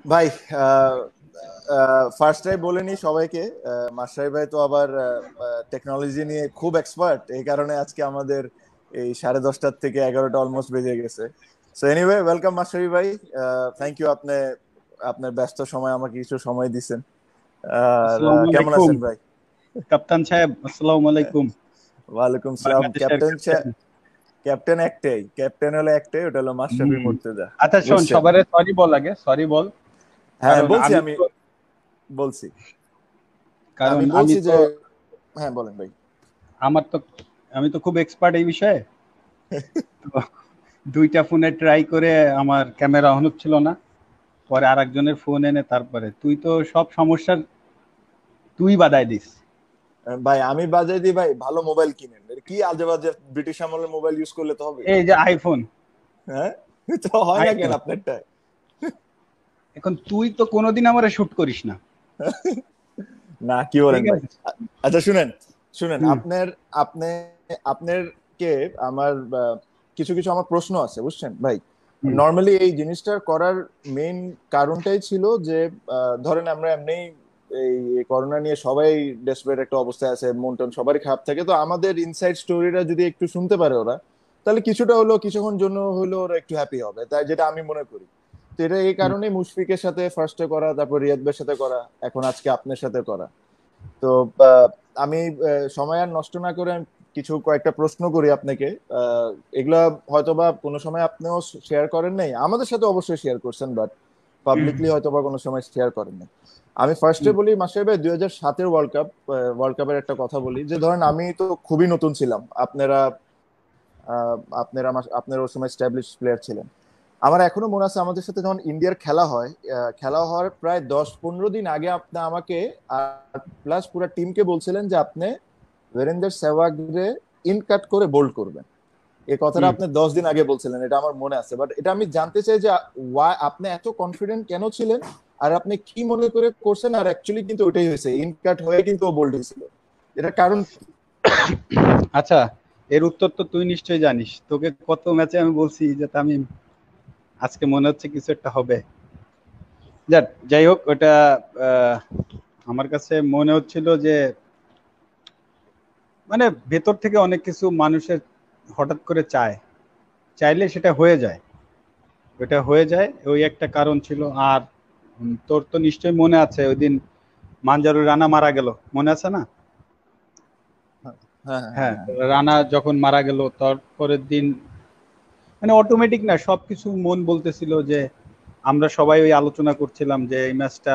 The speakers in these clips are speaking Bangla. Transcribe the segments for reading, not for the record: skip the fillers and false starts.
ভাই, ফার্স্টটাই বলে নি সবাইকে, মাশরাফি ভাই তো আবার টেকনোলজি নিয়ে খুব এক্সপার্ট, এই কারণে আজকে আমাদের এই 10:30 থেকে 11টা অলমোস্ট বেজে গেছে। সো এনিওয়ে, ওয়েলকাম মাশরাফি ভাই। থ্যাংক ইউ, আপনি আপনার ব্যস্ত সময় আমাকে কিছু সময় দিছেন। আর আসসালামু কেমন আলাইকুম আছেন ভাই? কাপ্তান সাহেব, আসসালামু আলাইকুম। ওয়ালাইকুম সালাম বাংলাদেশের ক্যাপ্টেন। ক্যাপ্টেন। ক্যাপ্টেন একটাই, ক্যাপ্টেন হলো একটাই, ওটা হলো মাশরাফি হুম। মুর্তজা। আচ্ছা শোন, বুঝছেন? সবারে সরি বল, আগে সরি বল। হ্যাঁ কারণ বলছি, আমি আমি তো বলছি কারণ আমি আমি বলছি তো যে হ্যাঁ বলেন ভাই। আমার তো আমি তো খুব এক্সপার্ট এই বিষয়ে। তো দুইটা ফোনে ট্রাই করে আমার ক্যামেরা অন হচ্ছিল না, পরে আরেকজনের ফোন এনে তারপরে তুই তো সব সমস্যার তুই বাদায় দিস। ভাই আমি বাজাই দিই ভাই, ভালো মোবাইল কিনেন। এর কি আজে বাজে ব্রিটিশ আমলের মোবাইল ইউজ করলে তো হবে? এই যে আইফোন, হ্যাঁ, তো হয় না কেন আইফোন আপনারটা? এখন তুই তো কোনোদিন আমারে শুট করিস না। না, কি বলেন ঠিক ভাই? আছে। আচ্ছা শুনেন, শুনেন হুম। আপনার আপনি আপনার কে আমার কিছু কিছু আমার প্রশ্ন আছে, বুঝছেন ভাই? হুম। নর্মালি এই জিনিসটা করার মেইন কারণটাই ছিল যে ধরেন আমরা এমনি এই করোনা নিয়ে সবাই ডেসপারেট একটা অবস্থায় আছে, মন টন সবারই খারাপ থাকে, তো আমাদের ইনসাইড স্টোরিটা যদি একটু শুনতে পারে ওরা, তাহলে কিছুটা হলো, কিছুক্ষণ জন্য হলো ওরা একটু হ্যাপি হবে, তাই যেটা আমি মনে করি। তো এটা এই হুম। কারণেই মুশফিকের সাথে ফার্স্টে করা, তারপর রিয়াদ ভাইয়ের সাথে করা, এখন আজকে আপনার সাথে করা। তো আমি সময় আর নষ্ট না করে আমি কিছু কয়েকটা প্রশ্ন করি আপনাকে। এগুলা হয়তোবা কোনো সময় আপনিও শেয়ার করেন নাই, আমাদের সাথে অবশ্যই শেয়ার করছেন, বাট হুম। পাবলিকলি হয়তোবা কোনো সময় শেয়ার করেন নাই। আমি ফার্স্টে হুম। বলি মাসের ভাই, 2007-এর ওয়ার্ল্ড কাপের একটা কথা বলি, যে ধরেন আমি তো খুবই নতুন ছিলাম, আপনারা আপনারা ওই সময় স্ট্যাবলিশ প্লেয়ার ছিলেন। আমার এখনো মনে আছে, আমাদের সাথে যখন ইন্ডিয়ার খেলা হয়, খেলা হওয়ার প্রায় 10-15 দিন আগে আপনি আমাকে আর প্লাস পুরো টিমকে বলছিলেন যে আপনি বীরেন্দ্র সেহবাগকে ইন কাট করে বোল্ড করবেন। এই কথাটা হুম। আপনি 10 দিন আগে বলছিলেন, এটা আমার মনে আছে। বাট এটা আমি জানতে চাই যে ওয়াই আপনি এত কনফিডেন্ট কেন ছিলেন, আর আপনি কি মনে করে করছেন, আর অ্যাকচুয়ালি কিন্তু ওটাই হয়েছে, ইন কাট হয়ে কিন্তু ও বোল্ড হয়েছিল। এটা কারণ কি? আচ্ছা, এর উত্তর তো তুই নিশ্চয়ই জানিস। তোকে কত ম্যাচে আমি বলছি যে তামিম, আজকে মনে হচ্ছে কিছু একটা হবে। যাই হোক, ওটা আহ, আমার কাছে মনে হচ্ছিল যে মানে ভেতর থেকে অনেক কিছু মানুষের হঠাৎ করে চাইলে সেটা হয়ে যায়। ওটা হয়ে যায়, ওই একটা কারণ ছিল। আর তোর তো নিশ্চয়ই মনে আছে ওই দিন মানজারুল রানা মারা গেল, মনে আছে না? হ্যাঁ, হ্যাঁ, হ্যাঁ, হ্যাঁ, হ্যাঁ, রানা যখন মারা গেল তারপরের দিন মানে অটোমেটিক না, সবকিছু মন বলতেছিল যে আমরা সবাই ওই আলোচনা করছিলাম যে এই ম্যাচটা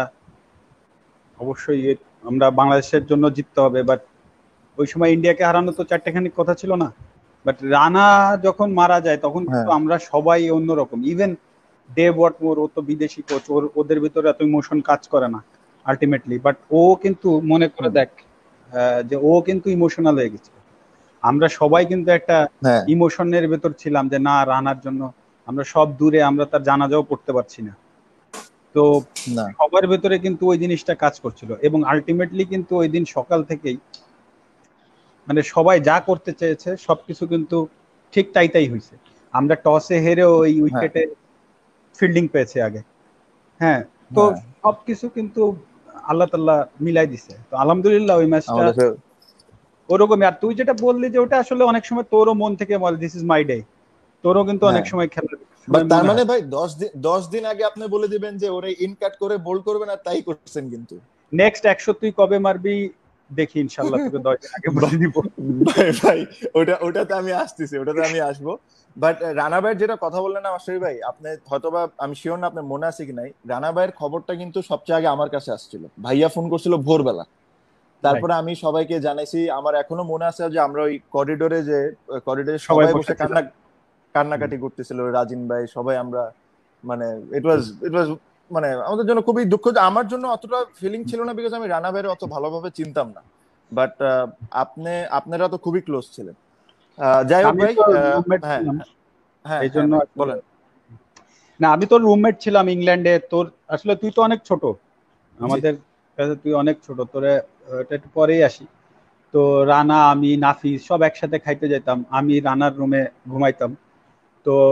অবশ্যই আমরা বাংলাদেশের জন্য জিততে হবে। বাট ওই সময় ইন্ডিয়াকে হারানো তো চারটেখানি কথা ছিল না। বাট রানা যখন মারা যায় তখন কিন্তু হ্যাঁ, আমরা সবাই অন্যরকম। ইভেন ডেভ ওয়াটমোর, ও তো বিদেশি কোচ, ওদের ভিতরে এত ইমোশন কাজ করে না আলটিমেটলি। বাট ও কিন্তু মনে করে হুম, দেখ, যে ও কিন্তু ইমোশনাল হয়ে গেছে। আমরা সবাই কিন্তু একটা হ্যাঁ, ইমোশনের ভেতর ছিলাম যে না, রানার জন্য আমরা সব দূরে, আমরা তার জানাজাও পড়তে পারছি না। তো না, সবার ভেতরে কিন্তু ওই জিনিসটা কাজ করছিল, এবং আলটিমেটলি কিন্তু ওই দিন সকাল থেকেই মানে সবাই যা করতে চেয়েছে সবকিছু কিন্তু ঠিক তাই হয়েছে। আমরা টসে হেরে ওই হ্যাঁ, উইকেটে ফিল্ডিং পেয়েছে আগে। হ্যাঁ। তো হ্যাঁ, সবকিছু কিন্তু আল্লাহ তাল্লাহ মিলাই দিছে, তো আলহামদুলিল্লাহ ওই ম্যাচটা আমাদের ওরকমই। আর তুই যেটা বললি যে ওটা আসলে অনেক সময় তোরও মন থেকে বল, দিস ইজ মাই ডে। তোরও কিন্তু অনেক হ্যাঁ। সময় খেলার বাট সময় তার মনে মানে হয়। ভাই 10 দিন আগে আপনি বলে দিবেন যে ওরে ইন কাট করে বোল্ড করবেন, আর তাই করছেন কিন্তু। নেক্সট 100 তুই কবে মারবি দেখি, ইনশাল্লাহ তোকে 10 দিন আগে বলে বা- দিব। ভাই ভাই, ওটাতে আমি আসতেছি, ওটাতে আমি আসবো। বাট রানা ভাইয়ের যেটা কথা বললেন না আশরাফি ভাই, আপনি হয়তোবা, আমি শিওর না আপনার মনে আছে কি নাই, রানা ভাইয়ের খবরটা কিন্তু সবচেয়ে আগে আমার কাছে আসছিল, ভাইয়া ফোন করছিল ভোরবেলা। রাইট। তারপরে আমি সবাইকে জানাইছি, আমার এখনো মনে আছে যে আমরা ওই করিডোরে সবাই সবাই বসে বসেছিলাম। কান্নাকাটি করতেছিল, রাজিন ভাই সবাই আমরা, মানে ইট ওয়াজ মানে আমাদের জন্য খুবই দুঃখ, যে আমার জন্য অতটা ফিলিং ছিল না, বিকজ আমি রানা ভাইয়ের অত ভালোভাবে চিনতাম না। বাট আপনারা তো খুবই ক্লোজ ছিলেন। যাই হোক আমি ভাই, তো রুমমেট হ্যাঁ, ছিলাম, হ্যাঁ, এই হ্যাঁ জন্য ভাই আসলে। বলেন। না, আমি তোর রুমমেট ছিলাম ইংল্যান্ডে। তোর আসলে তুই তো অনেক ছোট জি, আমাদের কাছে, তুই অনেক ছোট। তোরে এটা একটু পরেই আসি। তো রানা, আমি, নাফিস সব একসাথে খাইতে যেতাম, আমি রানার রুমে ঘুমাইতাম। তো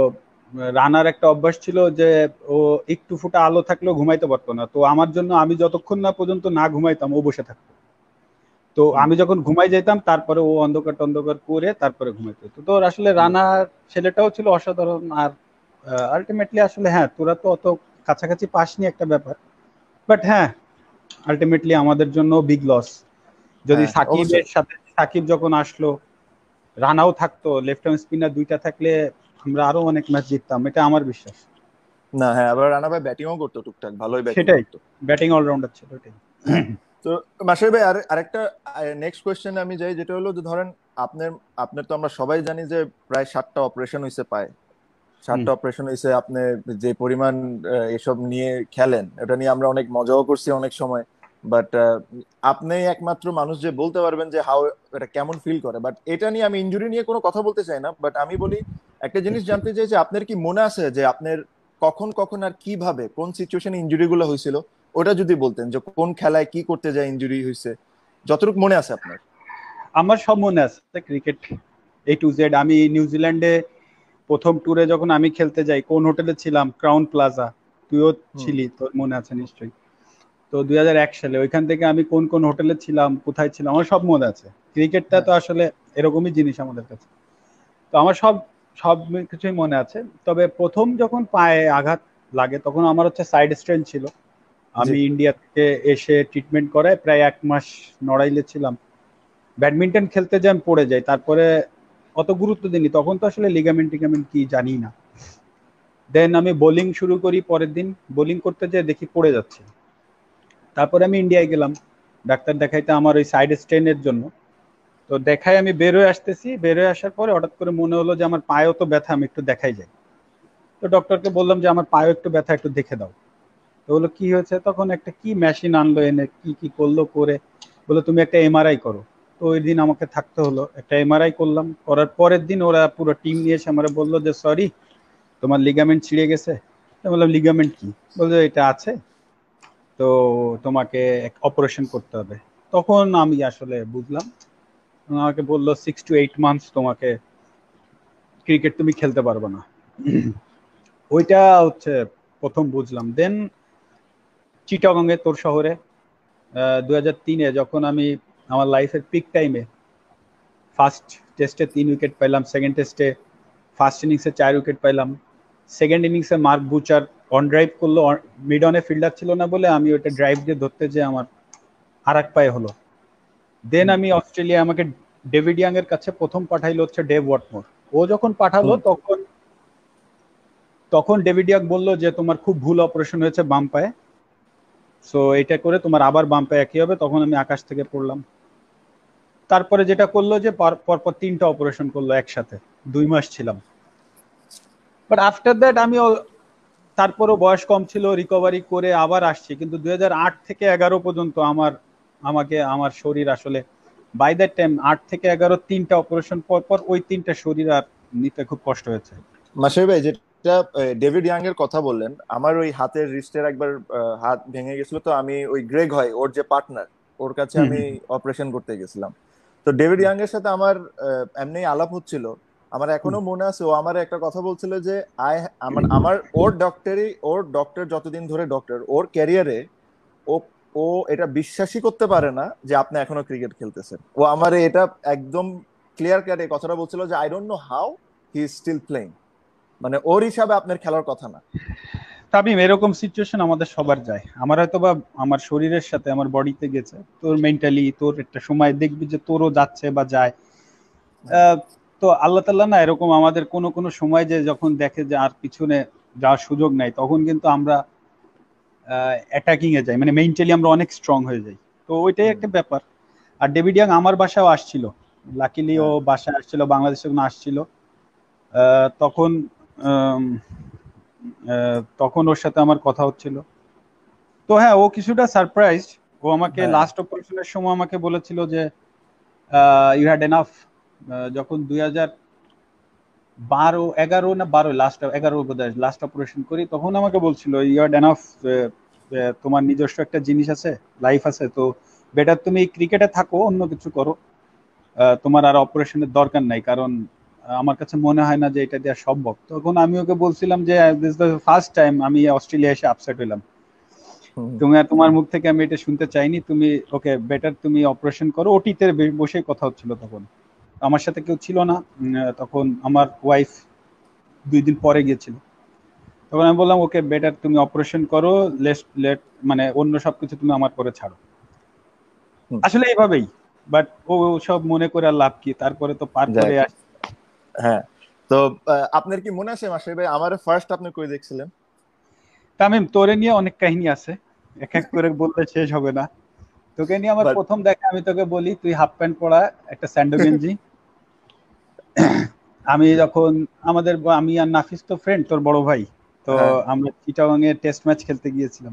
রানার একটা অভ্যাস ছিল যে ও একটু ফুটা আলো থাকলেও ঘুমাইতে পারতো না, তো আমার জন্য আমি যতক্ষণ না পর্যন্ত না ঘুমাইতাম ও বসে থাকতো। তো হুম। আমি যখন ঘুমাই যেতাম তারপরে ও অন্ধকার টন্ধকার করে তারপরে ঘুমাইতো। তো তোর আসলে রানার ছেলেটাও ছিল অসাধারণ। আর আলটিমেটলি আসলে হ্যাঁ, তোরা তো অত কাছাকাছি পাসনি একটা ব্যাপার, বাট হ্যাঁ আলটিমেটলি আমাদের জন্য বিগ লস। যদি হ্যাঁ সাকিবের অবশ্যই। সাথে সাকিব যখন আসলো, রানাও থাকতো, লেফট হ্যান্ড স্পিনার দুইটা থাকলে আমরা আরো অনেক ম্যাচ জিততাম, এটা আমার বিশ্বাস। না হ্যাঁ, আবার রানা ভাই ব্যাটিংও করতো টুকটাক, ভালোই ব্যাটিং সেটাই, করতো। ব্যাটিং অলরাউন্ডার ছিল এটাই। হ্যাঁ। তো মাসুদ ভাই আরেকটা নেক্সট কোয়েশ্চেন আমি যাই, যেটা হলো যে ধরেন আপনার আপনার তো আমরা সবাই জানি যে প্রায় 7টা অপারেশন হয়েছে পায়। হুম। 7টা অপারেশন হয়েছে, আপনি যে পরিমাণ এসব নিয়ে খেলেন, এটা নিয়ে আমরা অনেক মজাও করছি অনেক সময়। বাট আপনি একমাত্র মানুষ যে বলতে পারবেন যে হাউ এটা কেমন ফিল করে। বাট এটা নিয়ে আমি ইনজুরি নিয়ে কোনো কথা বলতে চাই না, বাট আমি বলি একটা জিনিস জানতে চাই যে আপনার কি মনে আছে যে আপনার কখন কখন আর কিভাবে কোন সিচুয়েশনে ইনজুরি গুলো হয়েছিল, ওটা যদি বলতেন যে কোন খেলায় কি করতে যায় ইনজুরি হয়েছে, যতটুকু মনে আছে আপনার। আমার সব মনে আছে ক্রিকেট A to Z। আমি নিউজিল্যান্ডে প্রথম ট্যুরে যখন আমি খেলতে যাই, কোন হোটেলে ছিলাম, ক্রাউন প্লাজা, তুইও হুম। ছিলি, তোর মনে আছে নিশ্চয়ই। তো 2001 সালে ওইখান থেকে আমি কোন কোন হোটেলে ছিলাম, কোথায় ছিলাম, আমার সব মনে আছে। ক্রিকেটটা হ্যাঁ। তো আসলে এরকমই জিনিস আমাদের কাছে। তো আমার সব সব কিছুই মনে আছে। তবে প্রথম যখন পায়ে আঘাত লাগে তখন আমার হচ্ছে সাইড স্ট্রেন ছিল। জি। আমি ইন্ডিয়া থেকে এসে ট্রিটমেন্ট করায় প্রায় 1 মাস নড়াইলে ছিলাম। ব্যাডমিন্টন খেলতে যাই, আমি পড়ে যাই, তারপরে অত গুরুত্ব দিইনি, তখন তো আসলে লিগামেন্ট টিগামেন্ট কি জানি না। দেন আমি বোলিং শুরু করি, পরের দিন বোলিং করতে যেয়ে দেখি পড়ে যাচ্ছে। তারপরে আমি ইন্ডিয়ায় গেলাম ডাক্তার দেখাইতে আমার ওই সাইড স্ট্রেনের জন্য। তো দেখাই আমি বের হয়ে আসতেছি, বের হয়ে আসার পরে হঠাৎ করে মনে হলো যে আমার পায়েও তো ব্যথা, আমি একটু দেখাই যাই। তো ডক্টরকে বললাম যে আমার পায়েও একটু ব্যথা, একটু দেখে দাও। তো বললো কি হয়েছে, তখন একটা কি মেশিন আনলো এনে, কি কি করলো করে বললো তুমি একটা এমআরআই করো। তো ওই দিন আমাকে থাকতে হলো, একটা এমআরআই করলাম। করার পরের দিন ওরা পুরো টিম নিয়ে এসে আমার বললো যে সরি, তোমার লিগামেন্ট ছিঁড়ে গেছে। তো বললাম লিগামেন্ট কি, বললো এটা আছে, তো তোমাকে অপারেশন করতে হবে। তখন আমি আসলে বুঝলাম। আমাকে বললো 6 to 8 মান্থস তোমাকে ক্রিকেট তুমি খেলতে পারবে না। ওইটা হচ্ছে প্রথম বুঝলাম। দেন চিটাগংয়ে, তোর শহরে, 2003-এ যখন আমি আমার লাইফের পিক টাইমে ফার্স্ট টেস্টে 3 উইকেট পাইলাম, সেকেন্ড টেস্টে ফার্স্ট ইনিংসে 4 উইকেট পাইলাম, সেকেন্ড ইনিংসে মার্ক বুচার অন ড্রাইভ করলো, মিড অনে ফিল্ডার ছিল না বলে আমি ওইটা ড্রাইভ দিয়ে ধরতে যে আমার আর এক পায়ে হলো। দেন হুম। আমি অস্ট্রেলিয়া, আমাকে ডেভিড ইয়াং এর কাছে প্রথম পাঠাইলো হচ্ছে ডেভ ওয়াটমোর। ও যখন পাঠালো হুম। তখন তখন ডেভিড ইয়াং বললো যে তোমার খুব ভুল অপারেশন হয়েছে বাম পায়ে, সো এটা করে তোমার আবার বাম পায়ে একই হবে। তখন আমি আকাশ থেকে পড়লাম। তারপরে যেটা করলো যে পরপর 3টা অপারেশন করলো একসাথে, 2 মাস ছিলাম। বাট আফটার দ্যাট আমি তারপরও বয়স কম ছিল, রিকভারি করে আবার আসছি। কিন্তু 2008 থেকে 11 পর্যন্ত আমাকে আমার শরীর আসলে, বাই দ্যাট টাইম 8 থেকে 11 3টা অপারেশন পর পর ওই 3টা শরীর আর নিতে খুব কষ্ট হয়েছে। মাসুদ ভাই যেটা ডেভিড ইয়াং এর কথা বললেন, আমার ওই হাতের রিস্টের একবার হাত ভেঙে গেছিল, তো আমি ওই গ্রেগ হয় ওর যে পার্টনার, ওর কাছে হুম আমি হুম অপারেশন করতে গেছিলাম। তো ডেভিড হুম ইয়াং এর সাথে আমার এমনি আলাপ হচ্ছিল। আমার হুম এখনো মনে আছে, ও আমার একটা কথা বলছিল যে আই আমার আমার ওর ডক্টর যতদিন ধরে ডক্টর ওর ক্যারিয়ারে, ও ও এটা বিশ্বাসই করতে পারে না যে আপনি এখনো ক্রিকেট খেলতেছেন। ও আমার এটা একদম ক্লিয়ার কাট এই কথাটা বলছিল যে I don't know how he is still playing, মানে ওর হিসাবে আপনার খেলার কথা না। তামিম, এরকম সিচুয়েশন আমাদের সবার যায়। আমার হয়তো বা আমার শরীরের সাথে আমার বডিতে গেছে, তোর মেন্টালি তোর একটা সময় দেখবি যে তোরও যাচ্ছে বা যায়। হ্যাঁ। আহ, তো আল্লাহ তাল্লাহ না এরকম আমাদের কোন কোন সময় যে যখন দেখে যে আর পিছনে যাওয়ার সুযোগ নাই, তখন কিন্তু আমরা অ্যাটাকিং এ যাই, মানে মেন্টালি আমরা অনেক স্ট্রং হয়ে যাই। তো ওইটাই হুম। একটা ব্যাপার। আর ডেভিড ইয়াং আমার বাসাও আসছিল, লাকিলি ও হ্যাঁ। বাসায় আসছিল, বাংলাদেশে যখন আসছিল তখন আম, তখন ওর সাথে আমার কথা হচ্ছিল। তো হ্যাঁ, ও কিছুটা সারপ্রাইজ। ও আমাকে হ্যাঁ। লাস্ট অপারেশনের সময় আমাকে বলেছিল যে ইউ হ্যাড এনাফ। যখন 2012 11 না 12, লাস্ট 11 বোধ হয় লাস্ট অপারেশন করি, তখন আমাকে বলছিল ইউ হ্যাড এনাফ, তোমার নিজস্ব একটা জিনিস আছে, লাইফ আছে, তো বেটার তুমি ক্রিকেটে থাকো, অন্য কিছু করো, তোমার আর অপারেশনের দরকার নাই। কারণ আমার কাছে মনে হয় না যে এটা দেওয়া সম্ভব। তখন আমি ওকে বলছিলাম যে দিস দ্য ফার্স্ট টাইম আমি অস্ট্রেলিয়া এসে আপসেট হইলাম, তুমি আর তোমার মুখ থেকে আমি এটা শুনতে চাইনি, তুমি ওকে বেটার তুমি অপারেশন করো। ওটিতে বসে কথা হচ্ছিল তখন, আমার সাথে কেউ ছিল না। তখন আমার ওয়াইফ 2 দিন পরে গিয়েছিল। তখন আমি বললাম ওকে বেটার তুমি অপারেশন করো, লেট মানে অন্য সবকিছু তুমি আমার পরে ছাড়ো। আসলে এইভাবেই। বাট ও সব মনে করে আর লাভ কি, তারপরে তো পার করে যাক, আসি। হ্যাঁ। তো আপনার কি মনে আছে মাসুদ ভাই আমার ফার্স্ট আপনি কই দেখছিলেন? তামিম, তোরে নিয়ে অনেক কাহিনী আছে, এক এক করে বলতে শেষ হবে না। তোকে নিয়ে আমার বাট প্রথম দেখা, আমি তোকে বলি তুই হাফ প্যান্ট পরা, একটা স্যান্ডো গেঞ্জি। আমি যখন আমি আর নাফিস তো ফ্রেন্ড, তোর বড় ভাই। তো হ্যাঁ আমরা চিটাগাং এ টেস্ট ম্যাচ খেলতে গিয়েছিলাম।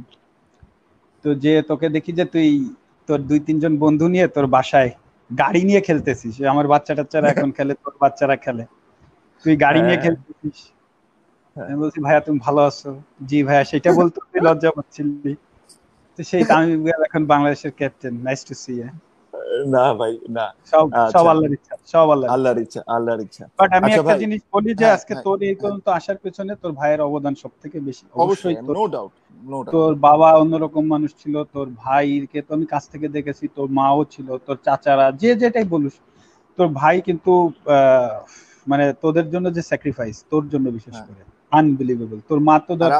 তো যে তোকে দেখি যে তুই তোর 2-3 জন বন্ধু নিয়ে তোর বাসায় গাড়ি নিয়ে খেলতেছিস, আমার বাচ্চা টাচ্চারা এখন খেলে, তোর বাচ্চারা খেলে, তুই গাড়ি নিয়ে হ্যাঁ খেলতেছিস। হ্যাঁ। আমি বলছি ভাইয়া তুমি ভালো আছো? জি ভাইয়া, সেটা বলতে তুই লজ্জা পাচ্ছিলি। তো সেই তামিম ইকবাল এখন বাংলাদেশের ক্যাপ্টেন, নাইস টু সি। না ভাই না। সব সব আচ্ছা, আল্লাহর ইচ্ছা, সব আল্লাহর ইচ্ছা। আল্লাহর ইচ্ছা, আল্লাহর ইচ্ছা। বাট আমি আচ্ছা একটা ভাই, জিনিস বলি যে হ্যাঁ আজকে হ্যাঁ তোর এই হ্যাঁ, পর্যন্ত আসার পেছনে তোর ভাইয়ের অবদান সব থেকে বেশি। অবশ্যই, অবশ্যই তোর, নো ডাউট, নো ডাউট। তোর বাবা অন্যরকম মানুষ ছিল, তোর ভাইকে তো আমি কাছ থেকে দেখেছি, তোর মাও ছিল, তোর চাচারা যে যেটাই বলিস, তোর ভাই কিন্তু আহ, মানে তোদের জন্য যে স্যাক্রিফাইস, তোর জন্য বিশেষ হ্যাঁ। করে আনবিলিভেবল। তোর মা তো আর ধর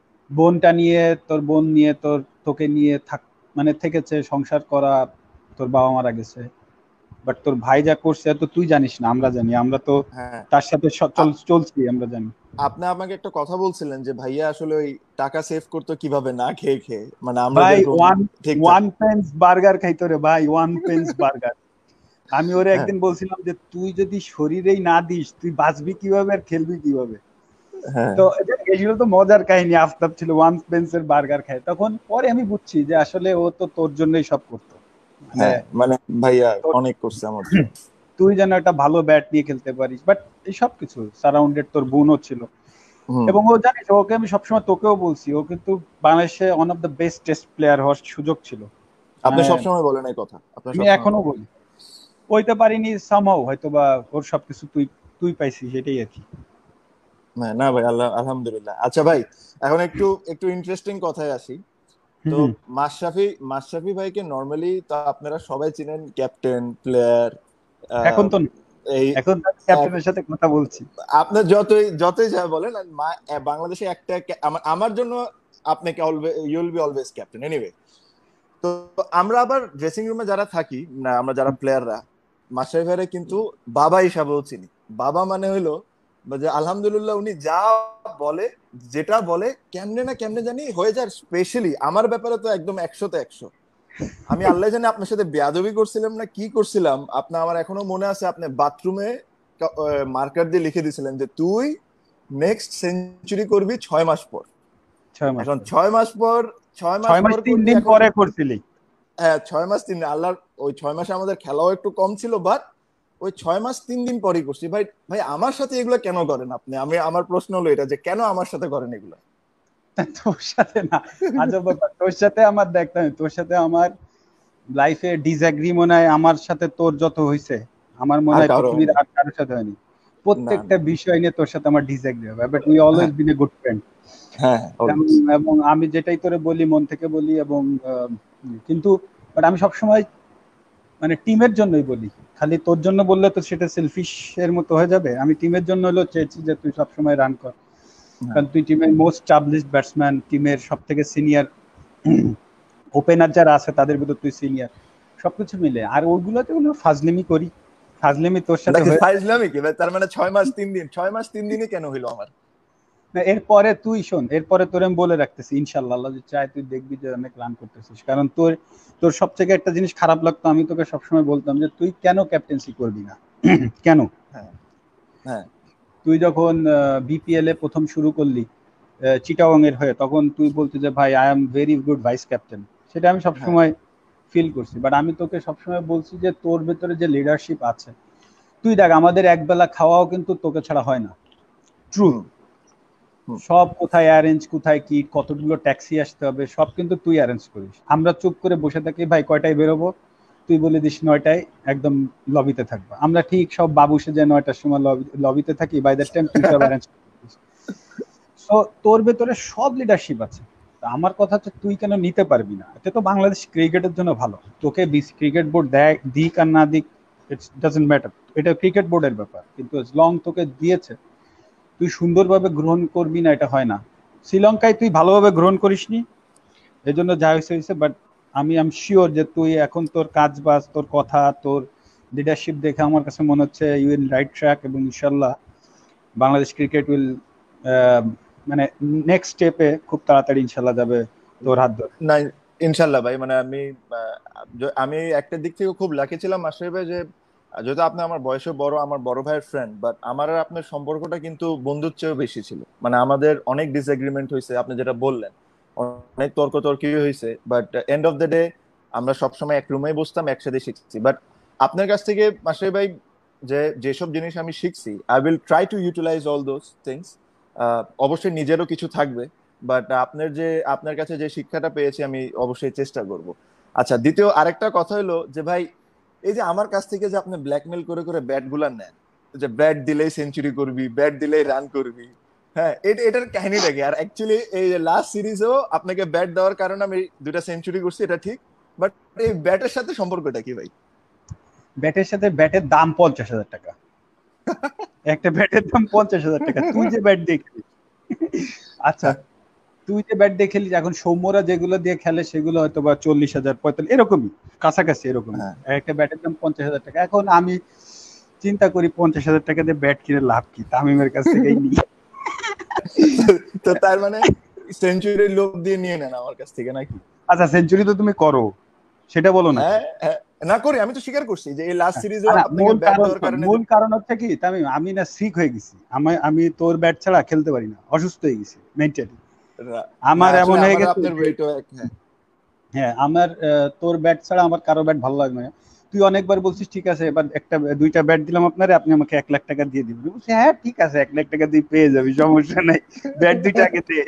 বোনটা নিয়ে, তোর বোন নিয়ে, তোকে নিয়ে মানে থেকেছে, সংসার করা, তোর বাবা মারা গেছে। বাট তোর ভাই যা করছে তো তুই জানিস না, আমরা জানি, আমরা তো হ্যাঁ, তার সাথে চলছি, আমরা জানি। আপনি আমাকে একটা কথা বলছিলেন যে ভাইয়া আসলে ওই টাকা সেভ করতো কিভাবে না খেয়ে খেয়ে, মানে আমরা ভাই যেরকম ওয়ান ঠিকঠাক। ওয়ান পেন্স বার্গার খাইতো রে ভাই, ওয়ান পেন্স বার্গার। আমি ওরে হ্যাঁ একদিন বলছিলাম যে তুই যদি শরীরেই না দিস তুই বাঁচবি কিভাবে আর খেলবি কিভাবে। হ্যাঁ তো এগুলো তো মজার কাহিনী। আফতাব ছিল ওয়ান পেন্সের বার্গার খায়, তখন পরে আমি বুঝছি যে আসলে ও তো তোর জন্যই সব করতো। মানে হ্যাঁ, মানে ভাইয়া তোর, অনেক করছে আমার জন্য। তুই যেন একটা ভালো ব্যাট নিয়ে খেলতে পারিস, বাট এই সব কিছু সারাউন্ডেড তোর বোনও ছিল। হুম। এবং ও জানিস, ওকে আমি সবসময় তোকেও বলছি, ও কিন্তু বাংলাদেশে one of the best test player হওয়ার সুযোগ ছিল। আপনি মানে সবসময় বলেন এই কথা, আপনি আমি সবসময় এখনো বলেন। বলি, হইতে পারিনি সামহাও, হয়তো বা ওর সবকিছু তুই তুই পাইছিস, সেটাই আর কি। হ্যাঁ না ভাই, আল্লাহ আলহামদুলিল্লাহ। আচ্ছা ভাই, এখন একটু একটু ইন্টারেস্টিং কথায় আসি। তো হুম। মাশরাফি ভাইকে নর্মালি তো আপনারা সবাই চিনেন, ক্যাপ্টেন, প্লেয়ার। এখন তো না, এই এখন ক্যাপ্টেনের সাথে কথা বলছি। আপনার যতই যতই যা বলেন, আর বাংলাদেশে একটা আমার জন্য আপনাকে you'll be always captain anyway. তো আমরা আবার ড্রেসিং রুমে যারা থাকি না, আমরা যারা প্লেয়াররা মাশরাফি ভাইরে কিন্তু বাবা হিসাবেও চিনি। বাবা মানে হইলো যে আলহামদুলিল্লাহ উনি যা বলে, যেটা বলে কেমনে না কেমনে জানি হয়ে যায়। স্পেশালি আমার ব্যাপারে তো একদম 100-তে 100। আমি আল্লাহ জানি আপনার সাথে বেয়াদবি করছিলাম না কি করছিলাম, আপনার আমার এখনো মনে আছে, আপনি বাথরুমে মার্কার দিয়ে লিখে দিয়েছিলেন যে তুই নেক্সট সেঞ্চুরি করবি 6 মাস পর। 6 মাস এখন পরে, 6 মাস পর, 6 মাস 6 মাস পর 3 করবি দিন এখন। পরে করছিলি। হ্যাঁ 6 মাস 3 দিন, আল্লাহর ওই 6 মাসে আমাদের খেলাও একটু কম ছিল, বাট ওই 6 মাস 3 দিন পরই করছি। ভাই ভাই আমার সাথে এগুলো কেন করেন আপনি? আমার প্রশ্ন হলো এটা যে কেন আমার সাথে করেন এগুলো? তোর সাথে না, আজব ব্যাপার। তোর সাথে আমার দেখতাম, তোর সাথে আমার লাইফে ডিসএগ্রি মনে হয় আমার সাথে তোর যত হয়েছে, আমার মনে আর হয় কারো পৃথিবীর না। আর কারোর সাথে হয়নি। না প্রত্যেকটা না। বিষয় নিয়ে তোর সাথে আমার ডিসএগ্রি হবে, বাট উই হ্যাঁ always been a good friend. হ্যাঁ এবং অলওয়েজ। এবং আমি যেটাই তোরে বলি মন থেকে বলি, এবং কিন্তু বাট আমি সবসময় মানে টিমের জন্যই বলি। খালি তোর জন্য বললে তো সেটা সেলফিশ এর মতো হয়ে যাবে। আমি টিমের জন্য হলেও চেয়েছি যে তুই সবসময় রান কর, হ্যাঁ কারণ তুই টিমের মোস্ট স্টাবলিশড ব্যাটসম্যান, টিমের সব থেকে সিনিয়র ওপেনার যারা আছে তাদের ভিতর তুই সিনিয়র, সবকিছু মিলে। আর ওইগুলোতে হলো ফাজলিমি করি, ফাজলিমি তোর সাথে নাকি হয়ে। ফাইজলামি কি ভাই? তার মানে 6 মাস 3 দিন, 6 মাস 3 দিনই কেন হইলো আমার? না, এরপরে তুই শোন, এরপরে তোর আমি বলে রাখতেছি ইনশাল্লাহ, আল্লাহ যদি চায় তুই দেখবি যে অনেক রান করতেছিস। কারণ তোর তোর সব থেকে একটা জিনিস খারাপ লাগতো, আমি তোকে সবসময় বলতাম যে তুই কেন ক্যাপ্টেন্সি করবি না। কেন? হ্যাঁ হ্যাঁ তুই যখন বিপিএল এ প্রথম শুরু করলি চিটাগং এর হয়ে, তখন তুই বলতি যে ভাই I am very good vice captain. সেটা আমি হ্যাঁ। সবসময় ফিল করছি। বাট আমি তোকে সবসময় বলছি যে তোর ভেতরে যে লিডারশিপ আছে, তুই দেখ আমাদের একবেলা খাওয়াও কিন্তু তোকে ছাড়া হয় না। ট্রুথ। হুম হুম। সব কোথায় অ্যারেঞ্জ, কোথায় কি, কতগুলো ট্যাক্সি আসতে হবে, সব কিন্তু তুই অ্যারেঞ্জ করিস। আমরা চুপ করে বসে থাকি, ভাই কয়টায় বেরোবো, তুই বলে দিস 9টায় একদম লবিতে থাকবা, আমরা ঠিক সব বাবু সেজে 9টার সময় লবিতে থাকি, বাই দ্যাট টাইম তুই সব অ্যারেঞ্জ করিস। সো তোর ভেতরে সব লিডারশিপ আছে। আমার কথা হচ্ছে তুই কেন নিতে পারবি না? এটা তো বাংলাদেশ ক্রিকেটের জন্য ভালো, তোকে ক্রিকেট বোর্ড দেয় দিক আর না দিক ইটস ডাজন্ট ম্যাটার, এটা ক্রিকেট বোর্ডের ব্যাপার, কিন্তু এজ লং তোকে দিয়েছে তুই সুন্দরভাবে গ্রহণ করবি না, এটা হয় না। শ্রীলঙ্কায় তুই ভালোভাবে গ্রহণ করিসনি, এই জন্য যা হয়েছে হয়েছে, বাট আমি আম শিওর যে তুই এখন তোর কাজ বাজ, তোর কথা, তোর লিডারশিপ দেখে আমার কাছে মনে হচ্ছে ইউ ইন রাইট ট্র্যাক, এবং ইনশাল্লাহ বাংলাদেশ ক্রিকেট উইল মানে নেক্সট স্টেপে খুব তাড়াতাড়ি ইনশাল্লাহ যাবে তোর হাত ধরে। না, ইনশাল্লাহ ভাই, মানে আমি একটা দিক থেকে খুব লাকি ছিলাম মাসুদ ভাই, যে যেহেতু আপনি আমার বয়সে বড়, আমার বড় ভাইয়ের ফ্রেন্ড, বাট আমার আর আপনার সম্পর্কটা কিন্তু বন্ধুর চেয়েও বেশি ছিল। মানে আমাদের অনেক ডিসএগ্রিমেন্ট হয়েছে, আপনি যেটা বললেন, অনেক তর্কই হয়েছে, but end of the day আমরা সবসময় এক রুমেই বসতাম, একসাথে শিখছি। বাট আপনার কাছ থেকে মাসুদ ভাই যেসব জিনিস আমি শিখছি, I will try to utilize all those things. অবশ্যই নিজেরও কিছু থাকবে, বাট আপনার কাছে যে শিক্ষাটা পেয়েছি আমি অবশ্যই চেষ্টা করব। আচ্ছা, দ্বিতীয় আরেকটা কথা হলো যে ভাই, এই যে আমার কাছ থেকে যে আপনি ব্ল্যাকমেল করে করে ব্যাট গুলা নেন, যে ব্যাট দিলেই সেঞ্চুরি করবি, ব্যাট দিলেই রান করবি, হ্যাঁ, এটার কাহিনীটা কি? আর অ্যাকচুয়ালি এই লাস্ট সিরিজেও আপনাকে ব্যাট দেওয়ার কারণে আমি 2টা সেঞ্চুরি করছি, এটা ঠিক, বাট এই ব্যাটের সাথে সম্পর্কটা কি ভাই? ব্যাটের সাথে ব্যাটের দাম 50,000 টাকা, একটা ব্যাটের দাম 50,000 টাকা। তুই যে ব্যাট দেখলি, আচ্ছা তুই যে ব্যাট দিয়ে খেলিস, এখন সৌম্যরা যেগুলো দিয়ে খেলে সেগুলো হয়তো বা 40,000 45 এরকমই কাছাকাছি এরকম, একটা ব্যাটের দাম 50,000 টাকা। এখন আমি চিন্তা করি 50,000 টাকা দিয়ে ব্যাট কিনে লাভ কি, তামিমের কাছ থেকেই নিই। তো তার মানে সেঞ্চুরির লোভ দিয়ে নিয়ে নেন আমার কাছ থেকে নাকি? আচ্ছা সেঞ্চুরি তো তুমি করো, সেটা বলো না। হ্যাঁ হ্যাঁ, না করি, আমি তো স্বীকার করছি যে এই লাস্ট সিরিজেও আপনাকে ব্যাট দেওয়ার কারণে। মূল কারণ হচ্ছে কি তামিম, আমি না সিক হয়ে গেছি, আমি তোর ব্যাট ছাড়া খেলতে পারি না, অসুস্থ হয়ে গেছি মেন্টালি। আমার এমন হয়ে গেছে, আপনার ওয়েটও এক। হ্যাঁ আমার তোর ব্যাট ছাড়া আমার কারো ব্যাট ভালো লাগে না। তুই অনেকবার বলছিস ঠিক আছে এবার দুইটা ব্যাট দিলাম আপনারে, আপনি আমাকে 1,00,000 টাকা দিয়ে দিবেন। বলছি হ্যাঁ ঠিক আছে 1,00,000 টাকা দিয়ে পেয়ে যাবি, সমস্যা নাই, ব্যাট দুইটা আগে দে।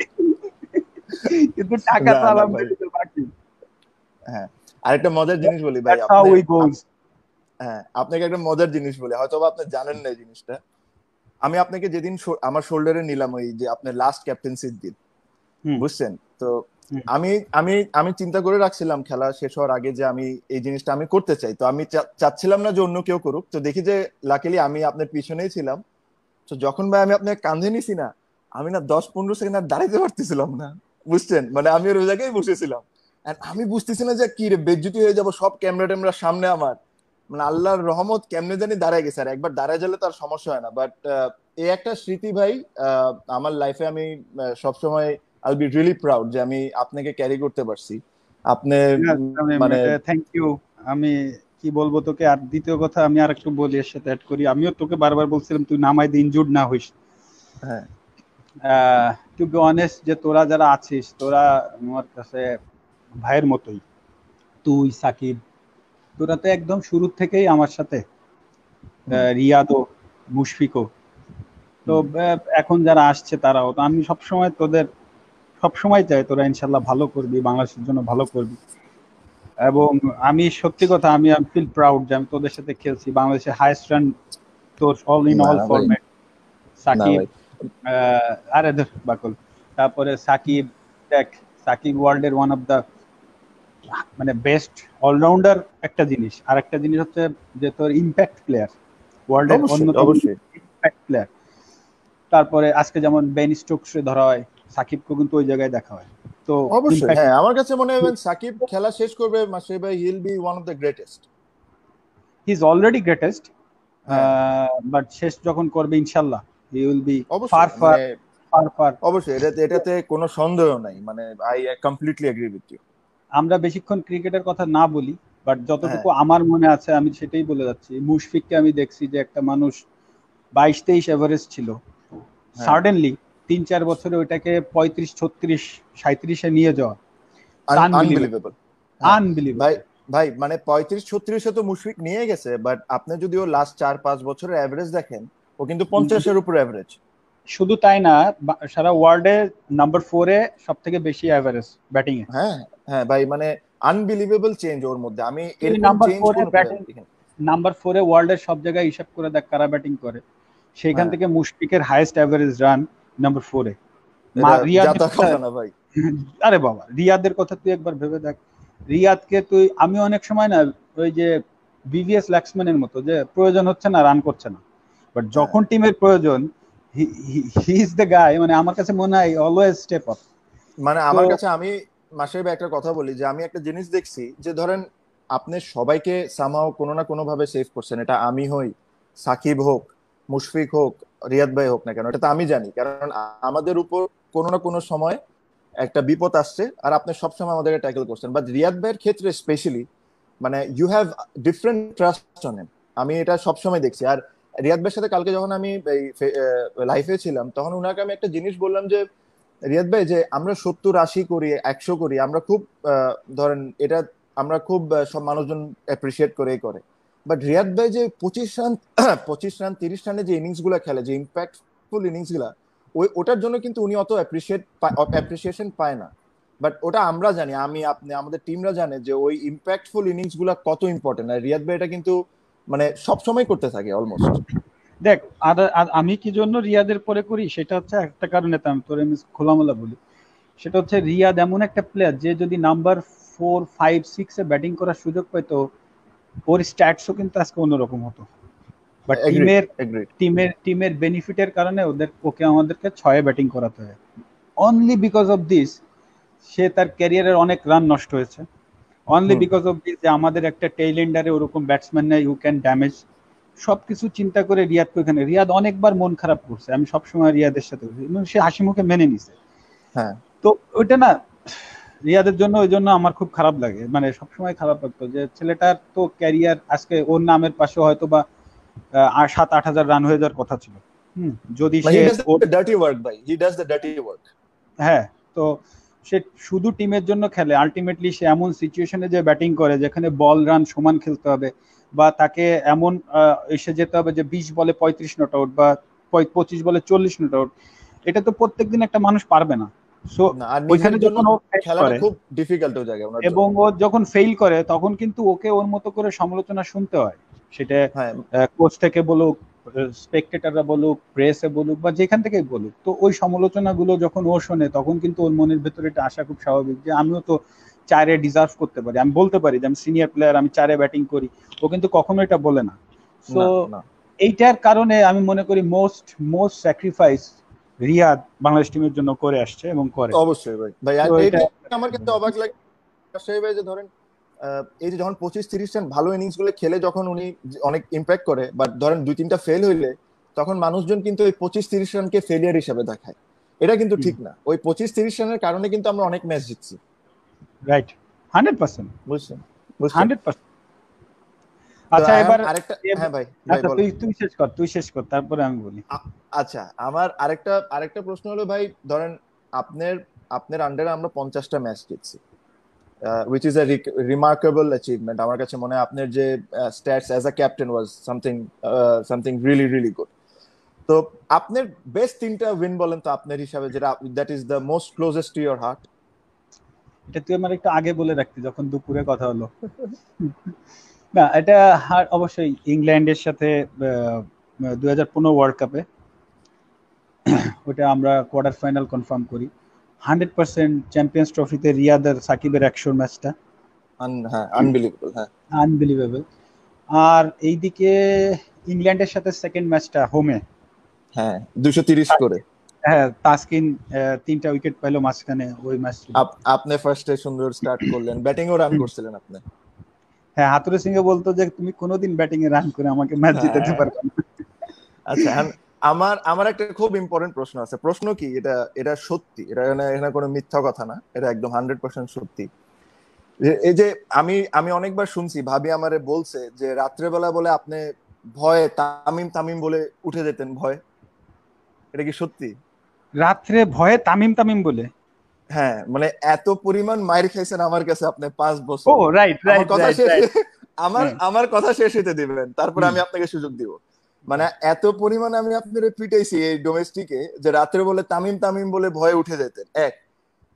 কিন্তু টাকা তো আলহামদুলিল্লাহ বাকি। হ্যাঁ, আরেকটা মজার জিনিস বলি ভাই, হ্যাঁ আপনাকে একটা মজার জিনিস বলি, হয়তো আপনি জানেন না এই জিনিসটা। আমি আপনাকে যেদিন আমার শোল্ডারে নিলাম, ওই যে আপনার লাস্ট ক্যাপ্টেন্সির দিন, বুঝছেন তো, আমি আমি আমি চিন্তা করে রাখছিলাম খেলা শেষ হওয়ার আগে যে আমি এই জিনিসটা আমি করতে চাই। তো আমি চাচ্ছিলাম না যে অন্য কেউ করুক। তো দেখি যে লাকিলি আমি আপনার পিছনেই ছিলাম। তো যখন ভাই আমি আপনার কাঁধে নিছি না, আমি না 10-15 সেকেন্ড আর দাঁড়াইতে পারতেছিলাম না, বুঝছেন? মানে আমি ওই জায়গায় বসেছিলাম, আর আমি বুঝতেছি না যে কি রে, বেজ্জতি হয়ে যাবো, সব ক্যামেরা ট্যামেরা সামনে আমার। মানে আল্লাহর রহমত কেমনে জানি দাঁড়ায় গেছে। আর একবার দাঁড়ায় গেলে তার সমস্যা হয় না, বাট এই একটা স্মৃতি ভাই আমার লাইফে আমি সবসময় আই বি রিয়েলি প্রাউড যে আমি আপনাকে ক্যারি করতে পারছি। আপনি মানে থ্যাংক ইউ। আমি কি বলবো তোকে, আর দ্বিতীয় কথা আমি আর একটু বলি এর সাথে অ্যাড করি, আমিও তোকে বারবার বলছিলাম তুই নামাই দিয়ে ইনজুর্ড না হইস। হ্যাঁ, টু বি অনেস্ট, যে তোরা যারা আছিস তোরা আমার কাছে ভাইয়ের মতোই, তুই সাকিব, তোরা তো একদম শুরু থেকেই আমার সাথে, রিয়াদও, মুশফিকও, তো এখন যারা আসছে তারাও, তো আমি সবসময় তোদের সবসময় চাই তোরা ইনশাল্লাহ ভালো করবি, বাংলাদেশের জন্য ভালো করবি। এবং আমি সত্যি কথা, আমি ফিল প্রাউড যে আমি তোদের সাথে খেলছি, বাংলাদেশের হাইয়েস্ট রান তোর all in all format Sakib, আরে বাকল, তারপরে সাকিব, দেখ সাকিব ওয়ার্ল্ডের ওয়ান অফ দা মানে বেস্ট অলরাউন্ডার একটা জিনিস, আর একটা জিনিস হচ্ছে যে তোর ইম্প্যাক্ট প্লেয়ার, ওয়ার্ল্ডের অন্যতম ইম্প্যাক্ট প্লেয়ার। তারপরে আজকে যেমন বেন স্টোকসে ধরা হয়, সাকিবকে কিন্তু ওই জায়গায় দেখা হয়। তো অবশ্যই হ্যাঁ, আমার কাছে মনে হয় সাকিব খেলা শেষ করবে মাসুদ ভাই, he will be one of the greatest. He is already greatest, but শেষ যখন করবে ইনশাআল্লাহ he will be far far far far. অবশ্যই, এটাতে কোনো সন্দেহ নাই, মানে I completely agree with you. আমরা বেশিক্ষণ ক্রিকেটের কথা না বলি, বাট যতটুকু আমার মনে আছে আমি সেটাই বলে যাচ্ছি। মুশফিককে আমি দেখছি যে একটা মানুষ 22-23 এভারেজ ছিল, সাডেনলি 3-4 বছরে ওইটাকে 35-36-37-এ নিয়ে যাওয়া আনবিলিভেবল। আনবিলিভেবল ভাই মানে 35-36-এ তো মুশফিক নিয়ে গেছে, বাট আপনি যদি ও লাস্ট 4-5 বছরের এভারেজ দেখেন, ও কিন্তু 50-এর উপর এভারেজ। শুধু তাই না, সারা ওয়ার্ল্ডে নাম্বার 4-এ সবথেকে বেশি এভারেজ ব্যাটিং এ। হ্যাঁ হ্যাঁ ভাই, মানে আনবিলিভেবল চেঞ্জ ওর মধ্যে, আমি তুই এরকম নাম্বার চেঞ্জ 4 এ কোনো ব্যাটিং, প্লেয়ার দেখিনি। নাম্বার 4 এ ওয়ার্ল্ডের সব জায়গায় হিসাব করে দেখ কারা ব্যাটিং করে, সেখান হ্যাঁ, থেকে মুশফিকের হাইয়েস্ট অ্যাভারেজ রান নাম্বার 4 এ। এটা রিয়াদের জাতা কথা, কথা না ভাই। আরে বাবা রিয়াদের কথা তুই একবার ভেবে দেখ। রিয়াদকে তুই, আমি অনেক সময় না ওই যে ভিভিএস ল্যাক্সম্যানের মতো যে প্রয়োজন হচ্ছে না রান করছে না, বাট হ্যাঁ, যখন টিমের প্রয়োজন হি ইজ দ্য গাই, মানে আমার কাছে মনে হয় অলওয়েজ স্টেপ আপ। মানে তো আমার কাছে, আমি মাসের একটা কথা বলি যে আমি একটা জিনিস দেখছি যে ধরেন আপনি সবাইকে সামাও কোনো না কোনো ভাবে সেভ করছেন, এটা আমি হই, সাকিব হোক, মুশফিক হোক, রিয়াদ ভাই হোক না কেন, এটা তো আমি জানি, কারণ আমাদের উপর কোনো না কোনো সময় একটা বিপদ আসছে আর আপনি সবসময় আমাদেরকে ট্যাকল করছেন। বাট রিয়াদ ভাইয়ের ক্ষেত্রে স্পেশালি, মানে you have different trust on him, আমি এটা সবসময় দেখছি। আর রিয়াদ ভাইয়ের সাথে কালকে যখন আমি এই লাইফে ছিলাম, তখন উনাকে আমি একটা জিনিস বললাম যে রিয়াদ ভাই, যে আমরা 70-80 করি, 100 করি, আমরা খুব ধরেন এটা আমরা খুব সব মানুষজন অ্যাপ্রিসিয়েট করে। বাট রিয়াদ ভাই যে 25 রান 25 রান 30 রানের যে ইনিংস গুলা খেলে, যে ইম্প্যাক্টফুল ইনিংস গুলা, ওটার জন্য কিন্তু উনি অত অ্যাপ্রিসিয়েশন পায় না। বাট ওটা আমরা জানি, আমি আপনি আমাদের টিমরা জানে যে ওই ইম্প্যাক্টফুল ইনিংস গুলা কত ইম্পর্টেন্ট, আর রিয়াদ ভাই এটা কিন্তু মানে সবসময় করতে থাকে অলমোস্ট। দেখ, আর আমি কি জন্য রিয়াদের পরে করি সেটা হচ্ছে একটা কারণে, তো আমি তোর এমনি খোলামেলা বলি। সেটা হচ্ছে রিয়াদ এমন একটা প্লেয়ার যে যদি নাম্বার 4, 5, 6 এ ব্যাটিং করার সুযোগ পেতো, ওর স্ট্যাটসও কিন্তু আজকে অন্যরকম হতো। বাট এগ্রিড, টিমের এগ্রিড। টিমের টিমের বেনিফিটের কারণে ওকে আমাদেরকে 6-এ ব্যাটিং করাতে হয়। অনলি বিকজ অফ দিস সে তার ক্যারিয়ারের অনেক রান নষ্ট হয়েছে। Only hmm. Because of this যে আমাদের একটা টেইল এন্ডারে ওরকম ব্যাটসম্যান নেই হু ক্যান ড্যামেজ। সবকিছু চিন্তা করে রিয়াদকে ওখানে, রিয়াদ অনেকবার মন খারাপ করছে, আমি সবসময় রিয়াদের সাথে এবং সে হাসি মুখে মেনে নিছে। হ্যাঁ, তো ওইটা না রিয়াদের জন্য, ওই জন্য আমার খুব খারাপ লাগে, মানে সবসময় খারাপ লাগতো যে ছেলেটার তো ক্যারিয়ার আজকে ওর নামের পাশে হয়তো বা 7-8 হাজার রান হয়ে যাওয়ার কথা ছিল। হুম, যদি হি সে ডাজ দ্য ডার্টি ওয়ার্ক ভাই, he does the dirty work. হ্যাঁ, তো সে শুধু টিমের জন্য খেলে, আলটিমেটলি সে এমন সিচুয়েশনে যে ব্যাটিং করে যেখানে বল রান সমান খেলতে হবে, বা তাকে এমন এসে যেতে হবে যে 20 বলে 35 নট আউট বা 25 বলে 40 নট আউট, এটা তো প্রত্যেকদিন একটা মানুষ পারবে না। সো না, আর ওইখানে নিজের জন্য যখন ও ফেল খেলাটা করে, খুব ডিফিকাল্ট হয়ে যায় ওনার জন্য। এবং ও যখন ফেল করে তখন কিন্তু ওকে ওর মতো করে সমালোচনা শুনতে হয়। সেটা হ্যাঁ, কোচ থেকে বলুক, স্পেকটেটাররা বলুক, প্রেসে বলুক, বা যেখান থেকেই বলুক, তো ওই সমালোচনাগুলো যখন ও শোনে তখন কিন্তু ওর মনের ভেতরে এটা আসা খুব স্বাভাবিক যে আমিও তো 4-এ ডিজার্ভ করতে পারি, আমি বলতে পারি যে আমি সিনিয়র প্লেয়ার, আমি 4-এ ব্যাটিং করি। ও কিন্তু কখনো এটা বলে না। সো না, না, এইটার কারণে আমি মনে করি most most sacrifice Riyad Bangladesh টিমের জন্য করে আসছে এবং করে। অবশ্যই ভাই। ভাই তো আর এটা এইটা আমার কাছে অবাক লাগে রাজশাহী ভাই, যে ধরেন এই যে যখন 25-30 রান ভালো ইনিংস গুলো খেলে, যখন উনি অনেক ইম্প্যাক্ট করে, বাট ধরেন 2-3টা ফেল হইলে তখন মানুষজন কিন্তু ওই 25-30 রানকে ফেলিয়ার হিসেবে দেখায়। এটা কিন্তু ঠিক না, ওই 25-30 রানের কারণে কিন্তু আমরা অনেক ম্যাচ জিতছি। রাইট, 100%, বুঝছেন, বুঝছেন। 100%। তো আচ্ছা এখন এবার আরেকটা, হ্যাঁ ভাই, ভাই আচ্ছা বলেন। তুই শেষ কর তারপরে আমি বলি। আচ্ছা, আমার আরেকটা আরেকটা প্রশ্ন হলো ভাই, ধরেন আপনার আপনার আন্ডারে আমরা 50টা ম্যাচ জিতছি, which is a remarkable achievement আমার কাছে মনে হয়। আপনার যে stats as a captain was something really really good. তো আপনার বেস্ট 3টা উইন বলেন তো আপনার হিসাবে, যেটা that is the most closest to your heart. এটা তুই আমার একটু আগে বলে রাখতি যখন দুপুরে কথা হলো। না, এটা অবশ্যই ইংল্যান্ডের সাথে 2015 ওয়ার্ল্ড কাপে, ওটা আমরা কোয়ার্টার ফাইনাল কনফার্ম করি। 100% চ্যাম্পিয়ন্স ট্রফিতে রিয়াদ আর সাকিবের 100 ম্যাচটা হ্যাঁ, আনবিলিভেবল, হ্যাঁ। আনবিলিভেবল। আর এইদিকে ইংল্যান্ডের সাথে সেকেন্ড ম্যাচটা হোমে, হ্যাঁ, 230 করে। হ্যাঁ তাসকিন 3টা উইকেট পাইলো মাঝখানে, ওই ম্যাচটা। আপনি ফার্স্টে সুন্দর স্টার্ট করলেন, ব্যাটিংও রান করছিলেন আপনি। হ্যাঁ, হাতুড়ে সিং এ বলতো যে তুমি কোনোদিন ব্যাটিং এ রান করে আমাকে ম্যাচ জিতাতে হ্যাঁ, পারবে না। আচ্ছা। আমার আমার একটা খুব ইম্পর্টেন্ট প্রশ্ন আছে। প্রশ্ন কি, এটা এটা সত্যি, এটা এখানে এখানে কোনো মিথ্যা কথা না, এটা একদম 100% সত্যি। এই যে আমি আমি অনেকবার শুনছি, ভাবি আমারে বলছে যে রাত্রেবেলা বলে আপনি ভয়ে তামিম তামিম বলে উঠে যেতেন ভয়, এটা কি সত্যি? রাত্রে ভয়ে তামিম তামিম বলে? হ্যাঁ, মানে এত পরিমাণ মাইর খাইছেন আমার কাছে আপনি ও 5 বছর। রাইট আমার রাইট কথা রাইট শেষ, রাইট। আমার আমার কথা শেষ হতে দিবেন, তারপরে আমি আপনাকে সুযোগ দিব। মানে এত পরিমাণ আমি আপনার পিটাইছি এই ডোমেস্টিকে, যে রাত্রে বলে তামিম তামিম বলে ভয়ে উঠে যেতেন, এক।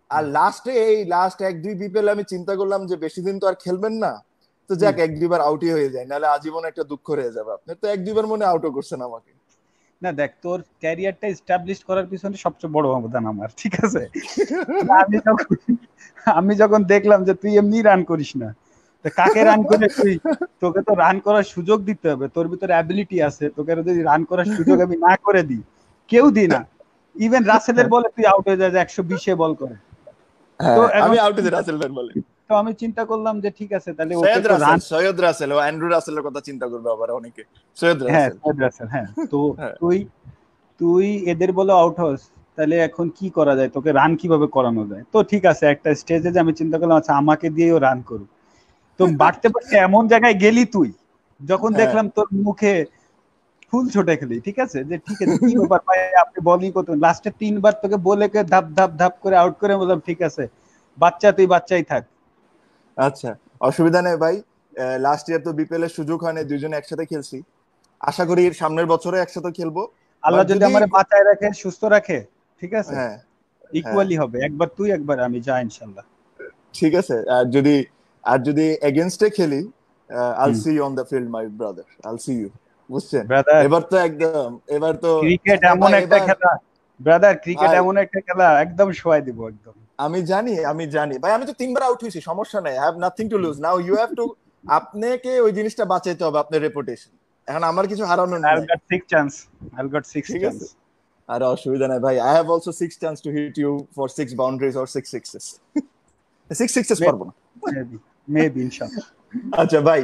আর লাস্টে এই লাস্ট 1-2 বিপিএল আমি চিন্তা করলাম যে বেশি দিন তো আর খেলবেন না, তো যাক 1-2 বার আউটই হয়ে যায়, নাহলে আজীবন একটা দুঃখ রয়ে যাবে। আপনি তো 1-2 বার মনে আউটও করছেন আমাকে। না দেখ, তোর ক্যারিয়ারটা এস্টাবলিশ করার পিছনে সবচেয়ে বড় অবদান আমার, ঠিক আছে? আমি যখন আমি যখন দেখলাম যে তুই এমনি রান করিস না, তো কাকে রান করে তুই, তোকে তো রান করার সুযোগ দিতে হবে, তোর ভিতরে অ্যাবিলিটি আছে, তোকে যদি রান করার সুযোগ আমি না করে দিই, কেউ দিই না, ইভেন রাসেলের বলে তুই আউট হয়ে যায় 120-এ বল করে। তো আমি আউট হয়ে রাসেল ব্যাট বলে। তো আমি চিন্তা করলাম যে ঠিক আছে, তাহলে ওকে তো রান, সৈয়দ রাসেল ও অ্যান্ড্রু রাসেলের কথা চিন্তা করবে আবার অনেকে। সৈয়দ হ্যাঁ রাসেল, সৈয়দ রাসেল, হ্যাঁ। তো তুই তুই এদের বলে আউট হস, তাহলে এখন কি করা যায়, তোকে রান কিভাবে করানো যায়? তো ঠিক আছে, একটা স্টেজে যে আমি চিন্তা করলাম আচ্ছা আমাকে দিয়েও রান করুক। তো বাড়তে বাড়তে এমন জায়গায় গেলি তুই, যখন দেখলাম তোর মুখে ফুল ছোটে খেলি, ঠিক আছে, যে ঠিক আছে কি ব্যাপার ভাই, আপনি বলই কত, লাস্টে 3 বার তোকে বলে ধাপ ধাপ ধাপ করে আউট করে বললাম ঠিক আছে বাচ্চা, তুই বাচ্চাই থাক। আচ্ছা, অসুবিধা নেই ভাই। লাস্ট ইয়ার তো বিপিএল এর সুযোগ হয়নি, দুইজনে একসাথে খেলছি, আশা করি এর সামনের বছরে একসাথে খেলবো। আল্লাহ যদি আমার বাঁচায় রাখে, সুস্থ রাখে, ঠিক আছে, হ্যাঁ ইকুয়ালি হবে, একবার তুই একবার আমি, যা ইনশাআল্লাহ। ঠিক আছে। আর যদি এগেইনস্টে খেলি, I'll see you on the field my brother, I'll see you. বুঝছেন? এবার তো একদম, এবার তো ক্রিকেট এমন একটা খেলা ব্রাদার, ক্রিকেট এমন একটা খেলা, একদম শোয়াই দিব একদম। আমি জানি ভাই, আমি তো 3 বার আউট হয়েছি, সমস্যা নাই, have nothing to lose, now you have to, আপনাকে ওই জিনিসটা বাঁচাইতে হবে, আপনার রেপুটেশন। এখন আমার কিছু হারানোর নেই। I'll got 6 chance. আর অসুবিধা নাই ভাই, I have also 6 chance to hit you for 6 boundaries or 6 sixes. 6 sixes পারবো না, মেবি ইনশাআল্লাহ। আচ্ছা ভাই,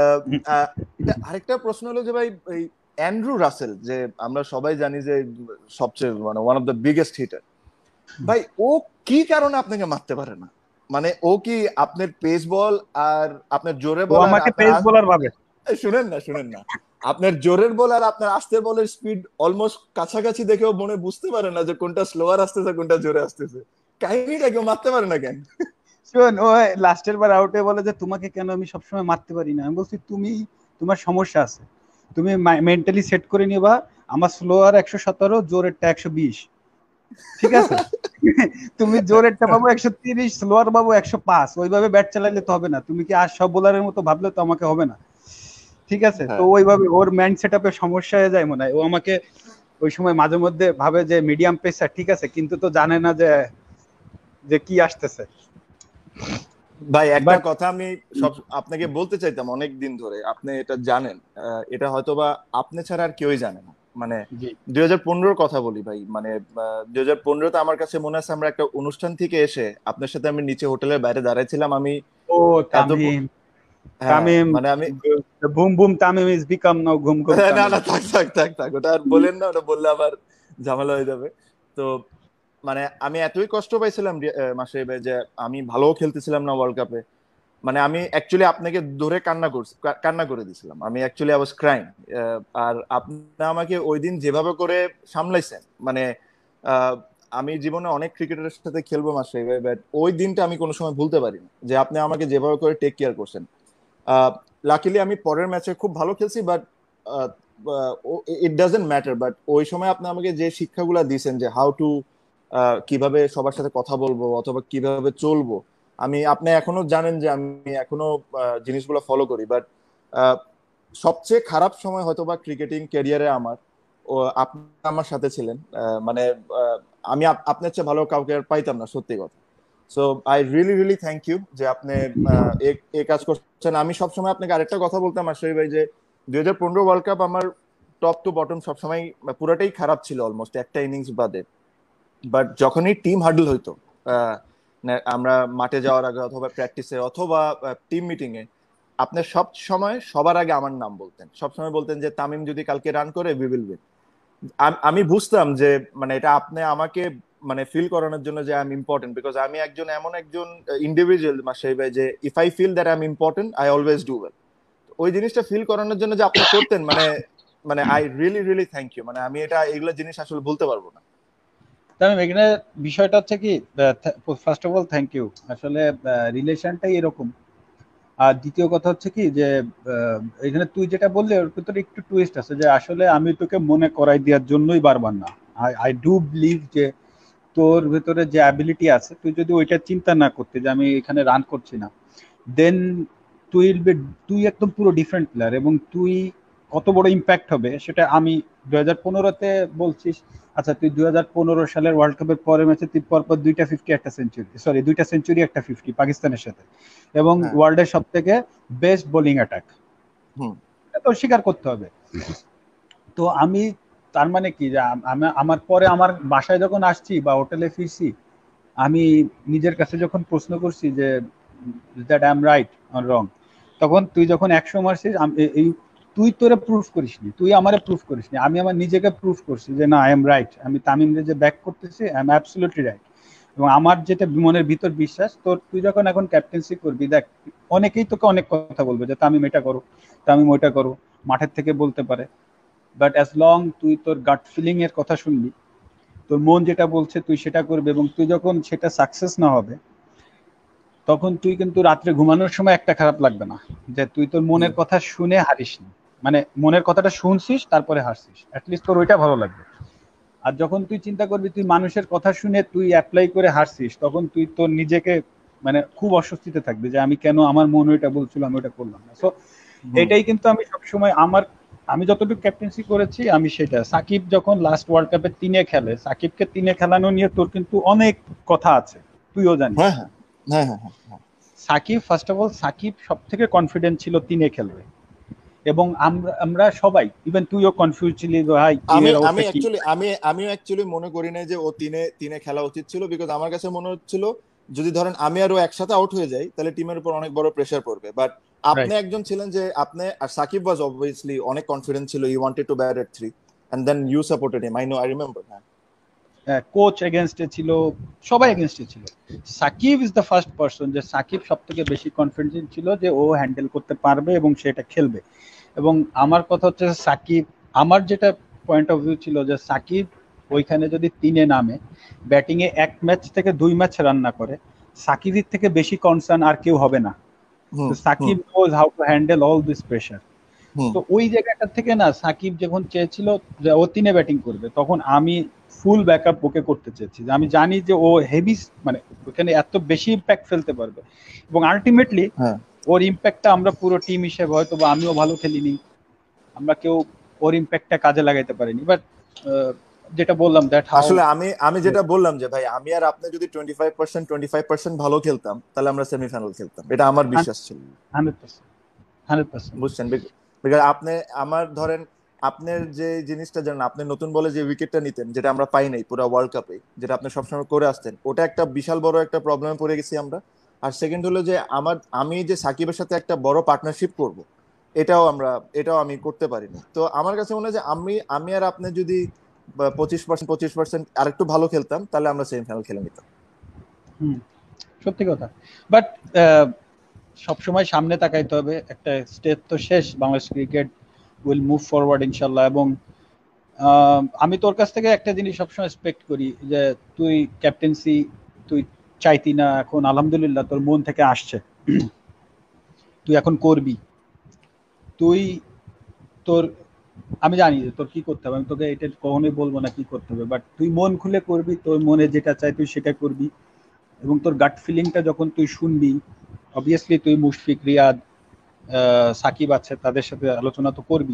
আরেকটা প্রশ্ন হলো যে ভাই, এই অ্যান্ড্রু রাসেল যে আমরা সবাই জানি যে সবচেয়ে মানে one of the biggest hitter, ভাই ও কি কারণে আপনাকে মারতে পারে না? মানে ও কি আপনার পেস বল আর আপনার জোরে বল, আমাকে পেস বোলার ভাবে? শুনেন না, আপনার জোরের বল আর আপনার আস্তের বলের স্পিড অলমোস্ট কাছাকাছি দেখেও মনে বুঝতে পারে না যে কোনটা স্লোয়ার আসতেছে কোনটা জোরে আসতেছে? কাহিনীটা কেউ মারতে পারে না কেন? শোন, ও লাস্টের বার আউটে বলে যে তোমাকে কেন আমি সবসময় মারতে পারি না। আমি বলছি তোমার সমস্যা আছে, তুমি মেন্টালি সেট করে নিবা আমার স্লোয়ার 117, জোরেরটা 120, ঠিক আছে? তুমি জোরেরটা পাবো 130, স্লোয়ার পাবো 105, ওইভাবে ব্যাট চালাইলে তো হবে না। তুমি কি আর সব বোলারের মতো ভাবলে তো আমাকে হবে না, ঠিক আছে? তো ওইভাবে ওর মাইন্ড সেট আপে সমস্যা হয়ে যায় মনে হয়। ও আমাকে ওই সময় মাঝে মধ্যে ভাবে যে মিডিয়াম পেসার, ঠিক আছে, কিন্তু তো জানে না যে কি আসতেছে। ভাই একটা কথা আমি সব আপনাকে বলতে চাইতাম অনেক দিন ধরে, আপনি এটা জানেন, এটা হয়তোবা আপনি ছাড়া আর কেউই জানে না। মানে 2015 কথা বলি ভাই, মানে 2015-তে আমার কাছে মনে আছে আমরা একটা অনুষ্ঠান থেকে এসে আপনার সাথে আমি নিচে হোটেলের বাইরে দাঁড়াইছিলাম। আমি তামিম, মানে আমি boom boom Tamim is become now ঘুম ঘুম। না থাক ওটা আর বলেন না, ওটা বললে আবার ঝামেলা হয়ে যাবে। তো মানে আমি এতই কষ্ট পাইছিলাম মাসে যে আমি ভালো খেলতেছিলাম না ওয়ার্ল্ড কাপে, মানে আমি অ্যাকচুয়ালি আপনাকে ধরে কান্না করে দিয়েছিলাম, আমি অ্যাকচুয়ালি আই ওয়াজ ক্রাইং। আর আপনি আমাকে ওই দিন যেভাবে করে সামলাইছেন, মানে আমি জীবনে অনেক ক্রিকেটারের সাথে খেলবো মাসে, বাট ওই দিনটা আমি কোনো সময় ভুলতে পারি না, যে আপনি আমাকে যেভাবে করে টেক কেয়ার করছেন। লাকিলি আমি পরের ম্যাচে খুব ভালো খেলছি, but it doesn't matter. But ওই সময় আপনি আমাকে যে শিক্ষাগুলা দিয়েছেন, যে হাউ টু কিভাবে সবার সাথে কথা বলবো অথবা কিভাবে চলবো, আপনি এখনো জানেন যে আমি এখনো জিনিসগুলো ফলো করি। বাট সবচেয়ে খারাপ সময় হয়তো বা ক্রিকেটিং ক্যারিয়ারে আমার, ও আপনি আমার সাথে ছিলেন, মানে আমি আপনার চেয়ে ভালো কাউকে আর পাইতাম না, সত্যি কথা। So I really thank you যে আপনি এই কাজ করছেন। আমি সবসময় আপনাকে আরেকটা কথা বলতাম আশরাফ ভাই, যে 2015 ওয়ার্ল্ড কাপ আমার টপ টু বটম সবসময় পুরাটাই খারাপ ছিল, অলমোস্ট একটা ইনিংস বাদে। বাট যখনই টিম হার্ডল হইতো, আমরা মাঠে যাওয়ার আগে অথবা প্র্যাকটিসে অথবা টিম মিটিং এ, আপনার সব সময় সবার আগে আমার নাম বলতেন, সবসময় বলতেন যে তামিম যদি কালকে রান করে উই উইল উইন। আমি বুঝতাম যে মানে এটা আপনি আমাকে মানে ফিল করানোর জন্য যে আই এম ইম্পর্টেন্ট, বিকজ আমি এমন একজন ইন্ডিভিজুয়াল মাসেই ভাই, যে if I feel that I am important I always do well. ওই জিনিসটা ফিল করানোর জন্য যে আপনি করতেন, মানে মানে আই রিয়েলি থ্যাংক ইউ। মানে আমি এগুলো জিনিস আসলে ভুলতে পারবো না। তামিম, এখানে বিষয়টা হচ্ছে কি, first of all thank you, আসলে রিলেশনটাই এরকম। আর দ্বিতীয় কথা হচ্ছে কি যে এখানে তুই যেটা বললে ওর ভিতরে একটু টুইস্ট আছে, যে আসলে আমি তোকে মনে করাই দেওয়ার জন্যই বারবার না। আই ডু বিলিভ যে তোর ভেতরে যে অ্যাবিলিটি আছে তুই যদি ওইটা চিন্তা না করতে যে আমি এখানে রান করছি না, দেন তুই তুই একদম পুরো ডিফারেন্ট প্লেয়ার, এবং তুই কত বড় ইম্প্যাক্ট হবে সেটা আমি 2015-তে বলছিস। আচ্ছা, তুই 2015 সালের ওয়ার্ল্ড কাপের পরের ম্যাচে তুই পরপর দুইটা 50 একটা সেঞ্চুরি, সরি দুইটা সেঞ্চুরি একটা 50 পাকিস্তানের সাথে, এবং হ্যাঁ। ওয়ার্ল্ডের সব থেকে বেস্ট বোলিং অ্যাটাক, হুম। এটা তো স্বীকার করতে হবে। তো আমি, তার মানে কি যে আমার পরে আমার বাসায় যখন আসছি বা হোটেলে ফিরছি, আমি নিজের কাছে যখন প্রশ্ন করছি যে that I am right or wrong, তখন তুই যখন 100 মারছিস, এই তুই তোরে প্রুফ করিসনি, তুই আমারে প্রুফ করিসনি, আমি আমার নিজেকে প্রুফ করছি যে না, আই এম রাইট, আমি তামিমরে যে ব্যাক করতেছি আই এম অ্যাবসলিউটলি রাইট। এবং আমার যেটা মনের ভিতর বিশ্বাস, তোর তুই যখন এখন ক্যাপ্টেন্সি করবি, দেখ অনেকেই তোকে অনেক কথা বলবে যে তামিম এটা করো, তামিম ওইটা করো, মাঠের থেকে বলতে পারে, বাট অ্যাজ লং তুই তোর গাট ফিলিং এর কথা শুনবি, তোর মন যেটা বলছে তুই সেটা করবে, এবং তুই যখন সেটা সাকসেস না হবে তখন তুই কিন্তু রাত্রে ঘুমানোর সময় একটা খারাপ লাগবে না যে তুই তোর মনের কথা শুনে হারিস নি, মানে মনের কথাটা শুনছিস তারপরে হারছিস, অ্যাটলিস্ট তোর ওইটা ভালো লাগবে। আর যখন তুই চিন্তা করবি তুই মানুষের কথা শুনে তুই অ্যাপ্লাই করে হারছিস, তখন তুই তোর নিজেকে মানে খুব অস্বস্তিতে থাকবে যে আমি কেন, আমার মন ওইটা বলছিল আমি ওইটা করলাম না। সো এটাই কিন্তু আমি সবসময় আমি যতটুকু ক্যাপ্টেন্সি করেছি আমি সেটা, সাকিব যখন লাস্ট ওয়ার্ল্ড কাপে 3-এ খেলে, সাকিবকে 3-এ খেলানো নিয়ে তোর কিন্তু অনেক কথা আছে, তুইও জানিস। হ্যাঁ হ্যাঁ হ্যাঁ হ্যাঁ হ্যাঁ। Shakib, first of all Shakib সব থেকে কনফিডেন্ট ছিল 3-এ খেলবে, এবং আমরা সবাই, ইভেন তুইও কনফিউজ ছিলি ভাই আমি টিমের আমি অবস্থা কি। অ্যাকচুয়ালি আমিও অ্যাকচুয়ালি মনে করি না যে ও তিনে তিনে খেলা উচিত ছিল, বিকজ আমার কাছে মনে হচ্ছিল যদি ধরেন আমি আর ও একসাথে আউট হয়ে যাই তাহলে টিমের উপর অনেক বড় প্রেসার পড়বে। বাট আপনি রাইট, একজন ছিলেন যে আপনি, আর সাকিব ওয়াজ অবভিয়াসলি অনেক কনফিডেন্ট ছিল, he wanted to bat at 3 and then you supported him, I know, I remember. হ্যাঁ, কোচ এগেনস্টে ছিল, সবাই এগেনস্টে ছিল, Shakib is the first person যে সাকিব সব থেকে বেশি কনফিডেন্ট ছিল যে ও হ্যান্ডেল করতে পারবে এবং সেটা খেলবে। এবং আমার কথা হচ্ছে সাকিব, আমার যেটা পয়েন্ট অফ ভিউ ছিল যে সাকিব ওইখানে যদি 3-এ নামে, ব্যাটিং এ 1 ম্যাচ থেকে 2 ম্যাচ রান না করে, সাকিবের থেকে বেশি কনসার্ন আর কেউ হবে না। হুম তো হুম Shakib knows how to handle all this pressure. হুম তো ওই জায়গাটা থেকে না, সাকিব যখন চেয়েছিল যে ও 3-এ ব্যাটিং করবে, তখন আমি ফুল ব্যাকআপ ওকে করতে চেয়েছি, যে আমি জানি যে ও হেভি, মানে ওখানে এত বেশি ইম্প্যাক্ট ফেলতে পারবে, এবং আলটিমেটলি হ্যাঁ। ওর ইম্প্যাক্টটা আমরা পুরো টিম হিসেবে, হয়তো বা আমিও ভালো খেলিনি, আমরা কেউ ওর ইম্প্যাক্টটা কাজে লাগাইতে পারিনি, বাট যেটা বললাম দ্যাট হাউ। আসলে আমি আমি যেটা বললাম যে ভাই আমি আর আপনি যদি 25% ভালো খেলতাম তাহলে আমরা সেমিফাইনাল খেলতাম, এটা আমার বিশ্বাস ছিল। 100%, 100%। বুঝছেন? বিকজ আপনি, আমার ধরেন আপনার যে জিনিসটা জানেন, আপনি নতুন বলে যে উইকেটটা নিতেন যেটা আমরা পাই নাই পুরো ওয়ার্ল্ড কাপে, যেটা আপনি সবসময় করে আসতেন, ওটা একটা বিশাল বড় একটা প্রবলেমে পড়ে গেছি আমরা। আর সেকেন্ড হলো যে আমি যে সাকিবের সাথে একটা বড় পার্টনারশিপ করব, এটাও আমি করতে পারিনি। তো আমার কাছে মনে হয় যে আমি আর আপনি যদি 25% আর একটু ভালো খেলতাম তাহলে আমরা সেমিফাইনাল খেলে নিতাম। সত্যি কথা। বাট সবসময় সামনে তাকাইতে হবে, একটা স্টেজ তো শেষ, Bangladesh cricket will move forward ইনশাল্লাহ। এবং আমি তোর কাছ থেকে একটা জিনিস সবসময় এক্সপেক্ট করি যে তুই ক্যাপ্টেন্সি তুই চাইতি না, এখন আলহামদুলিল্লাহ তোর মন থেকে আসছে, তুই এখন করবি। তুই তোর, আমি জানি যে তোর কি করতে হবে, আমি তোকে এটা কখনোই বলবো না কি করতে হবে, বাট তুই মন খুলে করবি, তোর মনে যেটা চাই তুই সেটা করবি। এবং তোর গাট ফিলিংটা যখন তুই শুনবি, অবভিয়াসলি তুই মুশফিক, রিয়াদ, সাকিব আছে, তাদের সাথে আলোচনা তো করবি,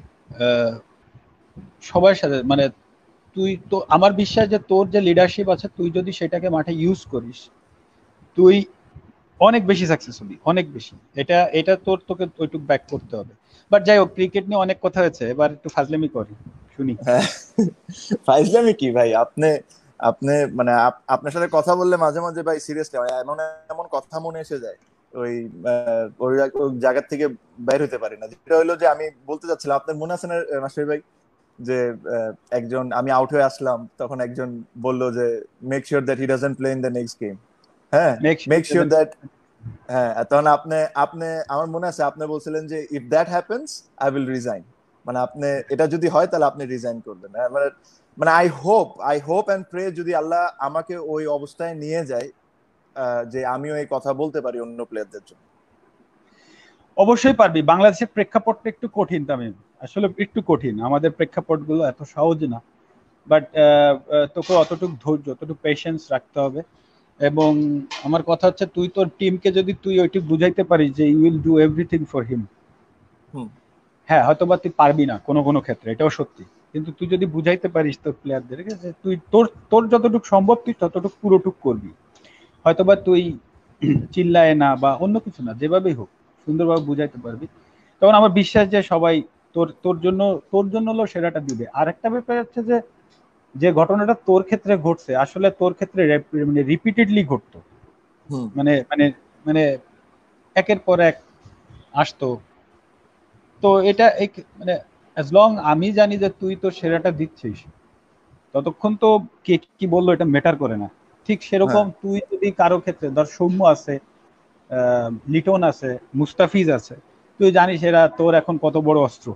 সবার সাথে, মানে তুই তো, আমার বিশ্বাস যে তোর যে লিডারশিপ আছে তুই যদি সেটাকে মাঠে ইউজ করিস, তুই অনেক বেশি সাকসেস হবি, অনেক বেশি। এটা তোকে ওইটুক ব্যাক করতে হবে। বাট যাই হোক, ক্রিকেট নিয়ে অনেক কথা হয়েছে, এবার একটু ফাজলামি করি, শুনি। হ্যাঁ, ফাইজলামি কি ভাই? আপনি আপনি মানে আপনার সাথে কথা বললে মাঝে মাঝে ভাই সিরিয়াসলি এমন এমন কথা মনে এসে যায়, ওই ওই জায়গা থেকে বের হতে পারি না। যেটা হইলো যে আমি বলতে চাচ্ছিলাম, আপনার মনে আছে না নাসির ভাই, যে একজন, আমি আউট হয়ে আসলাম তখন একজন বলল যে make sure that he doesn't play in the next game. হ্যাঁ, make make sure sure. That. হ্যাঁ, তখন আপনি আপনি আমার মনে আছে আপনি বলছিলেন যে if that happens I will resign, মানে আপনি এটা যদি হয় তাহলে আপনি রিজাইন করবেন। হ্যাঁ, মানে মানে আই হোপ এন্ড প্রে যদি আল্লাহ আমাকে ওই অবস্থায় নিয়ে যায়, যে আমিও এই কথা বলতে পারি অন্য প্লেয়ারদের জন্য। অবশ্যই পারবি, বাংলাদেশের প্রেক্ষাপটটা একটু কঠিন তামিম, আসলে একটু কঠিন, আমাদের প্রেক্ষাপটগুলো এত সহজ না। বাট তোকে অতটুকু ধৈর্য, অতটুকু পেশেন্স রাখতে হবে। এবং আমার কথা হচ্ছে, তুই তোর টিমকে যদি তুই ওইটুকু বুঝাইতে পারিস যে you will do everything for him, হ্যাঁ হয়তো বা তুই পারবি না কোনো কোনো ক্ষেত্রে, এটাও সত্যি, কিন্তু তুই যদি বুঝাইতে পারিস তোর প্লেয়ারদেরকে যে তুই তোর তোর যতটুকু সম্ভব তুই ততটুকু পুরোটুক করবি, হয়তোবা তুই চিল্লায় না বা অন্য কিছু না, যেভাবেই হোক সুন্দরভাবে বুঝাইতে পারবি, তখন আমার বিশ্বাস যে সবাই তোর তোর জন্য হলো সেরাটা দিবে। আর একটা ব্যাপার হচ্ছে যে, যে ঘটনাটা তোর ক্ষেত্রে ঘটছে আসলে তোর ক্ষেত্রে মানে রিপিটেডলি ঘটতো, মানে মানে মানে একের পর এক আসতো। তো এটা মানে অ্যাজ লং আমি জানি যে তুই তোর সেরাটা দিচ্ছিস, ততক্ষণ তো কে কি বললো এটা ম্যাটার করে না। ঠিক সেরকম তুই যদি কারো ক্ষেত্রে, ধর সৌম্য আছে, লিটন আছে, মুস্তাফিজ আছে, তুই জানিস এরা তোর এখন কত বড় অস্ত্র।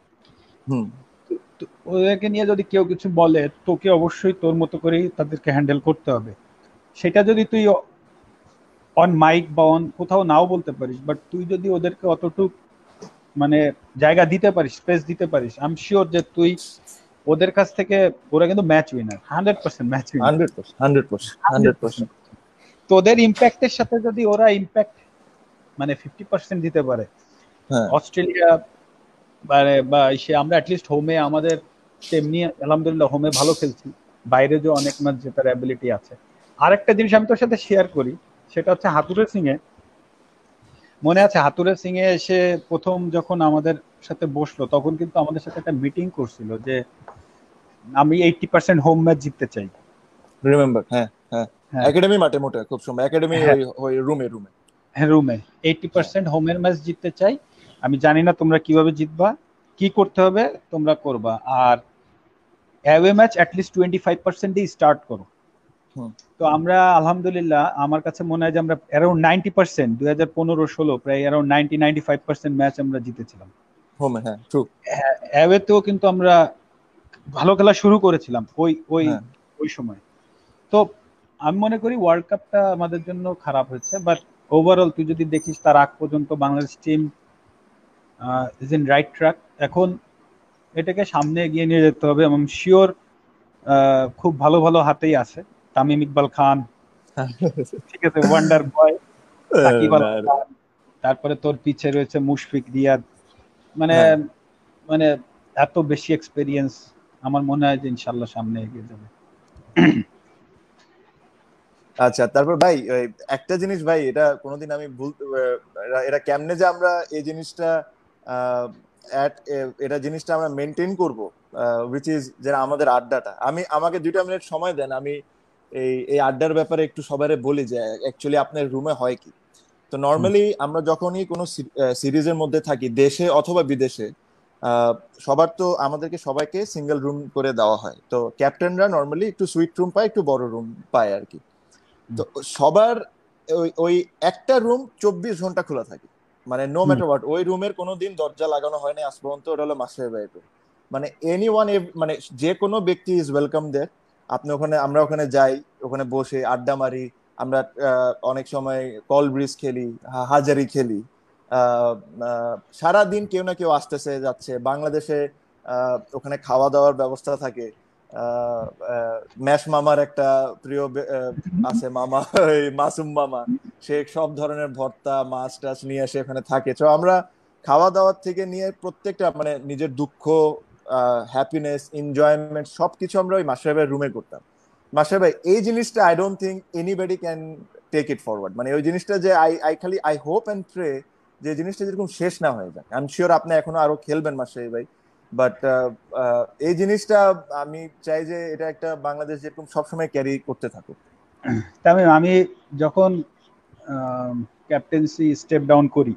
ওদেরকে নিয়ে যদি কেউ কিছু বলে, তোকে অবশ্যই তোর মতো করেই তাদেরকে হ্যান্ডেল করতে হবে। সেটা যদি তুই অন মাইক বা অন কোথাও নাও বলতে পারিস, বাট তুই যদি ওদেরকে অতটুক মানে জায়গা দিতে পারিস, স্পেস দিতে পারিস, আই এম শিওর যে তুই ওদের কাছ থেকে, ওরা কিন্তু ম্যাচ উইনার, 100% ম্যাচ উইনার, 100%. তোদের ইম্প্যাক্টের সাথে যদি ওরা ইম্প্যাক্ট মানে 50% দিতে পারে, অস্ট্রেলিয়া মানে বা সে, আমরা অ্যাটলিস্ট হোমে আমাদের তেমনি আলহামদুলিল্লাহ হোমে ভালো খেলছি, বাইরে যে অনেক ম্যাচ জেতার অ্যাবিলিটি আছে। আরেকটা জিনিস আমি তোর সাথে শেয়ার করি, সেটা হচ্ছে হাতুরে সিং এ, মনে আছে হাতুরে সিং এ এসে প্রথম যখন আমাদের সাথে বসলো, তখন কিন্তু আমাদের সাথে একটা মিটিং করছিল যে আমি 80% হোম ম্যাচ জিততে চাই, রিমেম্বার? হ্যাঁ, একাডেমি মাঠে মোটে খুব সময় একাডেমি ওই রুমে রুমে 80% হোমের ম্যাচ জিততে চাই, আমি জানি না তোমরা কিভাবে জিতবা, কি করতে হবে তোমরা করবা, আর অ্যাওয়ে ম্যাচ অ্যাটলিস্ট 25% দিয়ে স্টার্ট করো। তো আমরা আলহামদুলিল্লাহ, আমার কাছে মনে হয় যে আমরা অ্যারাউন্ড 90%, 2015-16 প্রায় অ্যারাউন্ড 90-95% ম্যাচ আমরা জিতেছিলাম হোমে। হ্যাঁ, ট্রু। অ্যাওয়েতেও কিন্তু আমরা ভালো খেলা শুরু করেছিলাম ওই ওই ওই সময়। তো আমি মনে করি ওয়ার্ল্ড কাপটা আমাদের জন্য খারাপ হয়েছে, বাট ওভারঅল তুই যদি দেখিস তার আগ পর্যন্ত Bangladesh team is in right track. এখন এটাকে সামনে এগিয়ে নিয়ে যেতে হবে এবং শিওর খুব ভালো ভালো হাতেই আছে, তামিম ইকবাল খান, ঠিক আছে, ওয়ান্ডার বয় সাকিব আল হাসান, তারপরে তোর পিছে রয়েছে মুশফিক, রিয়াদ, মানে মানে এত বেশি এক্সপেরিয়েন্স, আমার মনে হয় যে ইনশাল্লাহ সামনে এগিয়ে যাবে। আচ্ছা, তারপর ভাই একটা জিনিস ভাই, এটা কোনোদিন আমি এটা কেমনে যে আমরা এই জিনিসটা এটা জিনিসটা আমরা মেনটেন করবো, উইচ ইজ যে আমাদের আড্ডাটা, আমাকে 2টা মিনিট সময় দেন, আমি এই আড্ডার ব্যাপারে একটু সবারে বলি যে অ্যাকচুয়ালি আপনার রুমে হয় কি। তো নর্মালি আমরা যখনই কোনো সিরিজের মধ্যে থাকি, দেশে অথবা বিদেশে, সবার তো আমাদেরকে সবাইকে সিঙ্গেল রুম করে দেওয়া হয়, তো ক্যাপ্টেনরা নর্মালি একটু সুইট রুম পায়, একটু বড় রুম পায় আর কি। তো সবার ওই ওই একটা রুম 24 ঘন্টা খোলা থাকে, মানে নো ম্যাটার হোয়াট, ওই রুমের কোনোদিন দরজা লাগানো হয় না আজ পর্যন্ত, ওটা হলো মাস্টার বেডরুম। মানে এনিওয়ান, মানে যে কোনো ব্যক্তি ইজ ওয়েলকাম দেয়ার। আপনি ওখানে, আমরা ওখানে যাই, ওখানে বসে আড্ডা মারি, আমরা অনেক সময় কল ব্রিজ খেলি, হাজারি খেলি, সারাদিন কেউ না কেউ আসতেছে যাচ্ছে। বাংলাদেশে ওখানে খাওয়া দাওয়ার ব্যবস্থা থাকে। ম্যাশ মামার একটা প্রিয় আছে মামা, ওই মাসুম মামা, সে সব ধরনের ভর্তা মাছ টাছ নিয়ে এসে এখানে থাকে। তো আমরা খাওয়া দাওয়ার থেকে নিয়ে প্রত্যেকটা, মানে নিজের দুঃখ, হ্যাপিনেস, এনজয়মেন্ট সবকিছু আমরা ওই মাস্টার ভাইয়ের রুমে করতাম। মাস্টার ভাই, এই জিনিসটা I don't think anybody can take it forward. মানে ওই জিনিসটা যে আই হোপ এন্ড প্রে যে জিনিসটা যেরকম শেষ না হয়ে যায়। আই এম শিওর আপনি এখনো আরো খেলবেন মাস্টার ভাই, বাট এই জিনিসটা আমি চাই যে এটা একটা বাংলাদেশ যেরকম সবসময় ক্যারি করতে থাকুক। তামিম, আমি যখন ক্যাপ্টেন্সি স্টেপ ডাউন করি,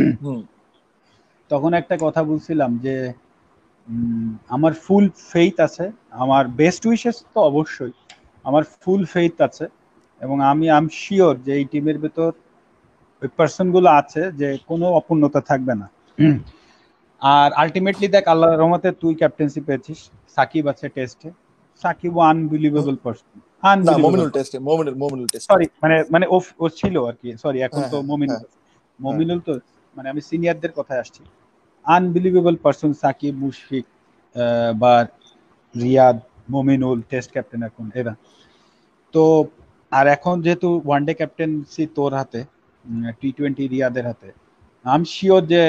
তখন একটা কথা বলছিলাম যে আমার ফুল ফেইথ আছে, আমার বেস্ট উইশেস তো অবশ্যই, আমার ফুল ফেইথ আছে, এবং আমি শিওর যে এই টিমের ভেতর ওই পার্সনগুলো আছে যে কোনো অপূর্ণতা থাকবে না। আর আলটিমেটলি দেখ, আল্লাহর রহমতে তুই ক্যাপ্টেন্সি পেয়েছিস, সাকিব আছে টেস্টে, সাকিব আনবিলিভেবল পার্সন, সরি মানে ও ছিল আর কি, সরি এখন তো মমিনুল তো, মানে আমি সিনিয়রদের কথায় আসছি, আনবিলিভেবল পার্সন সাকিব, মুশফিক বা রিয়াদ, মমিনুল টেস্ট ক্যাপ্টেন এখন এরা। তো আর এখন যেহেতু ওয়ানডে ক্যাপ্টেন্সি তোর হাতে, T20 রিয়াদের হাতে, আই এম শিওর যে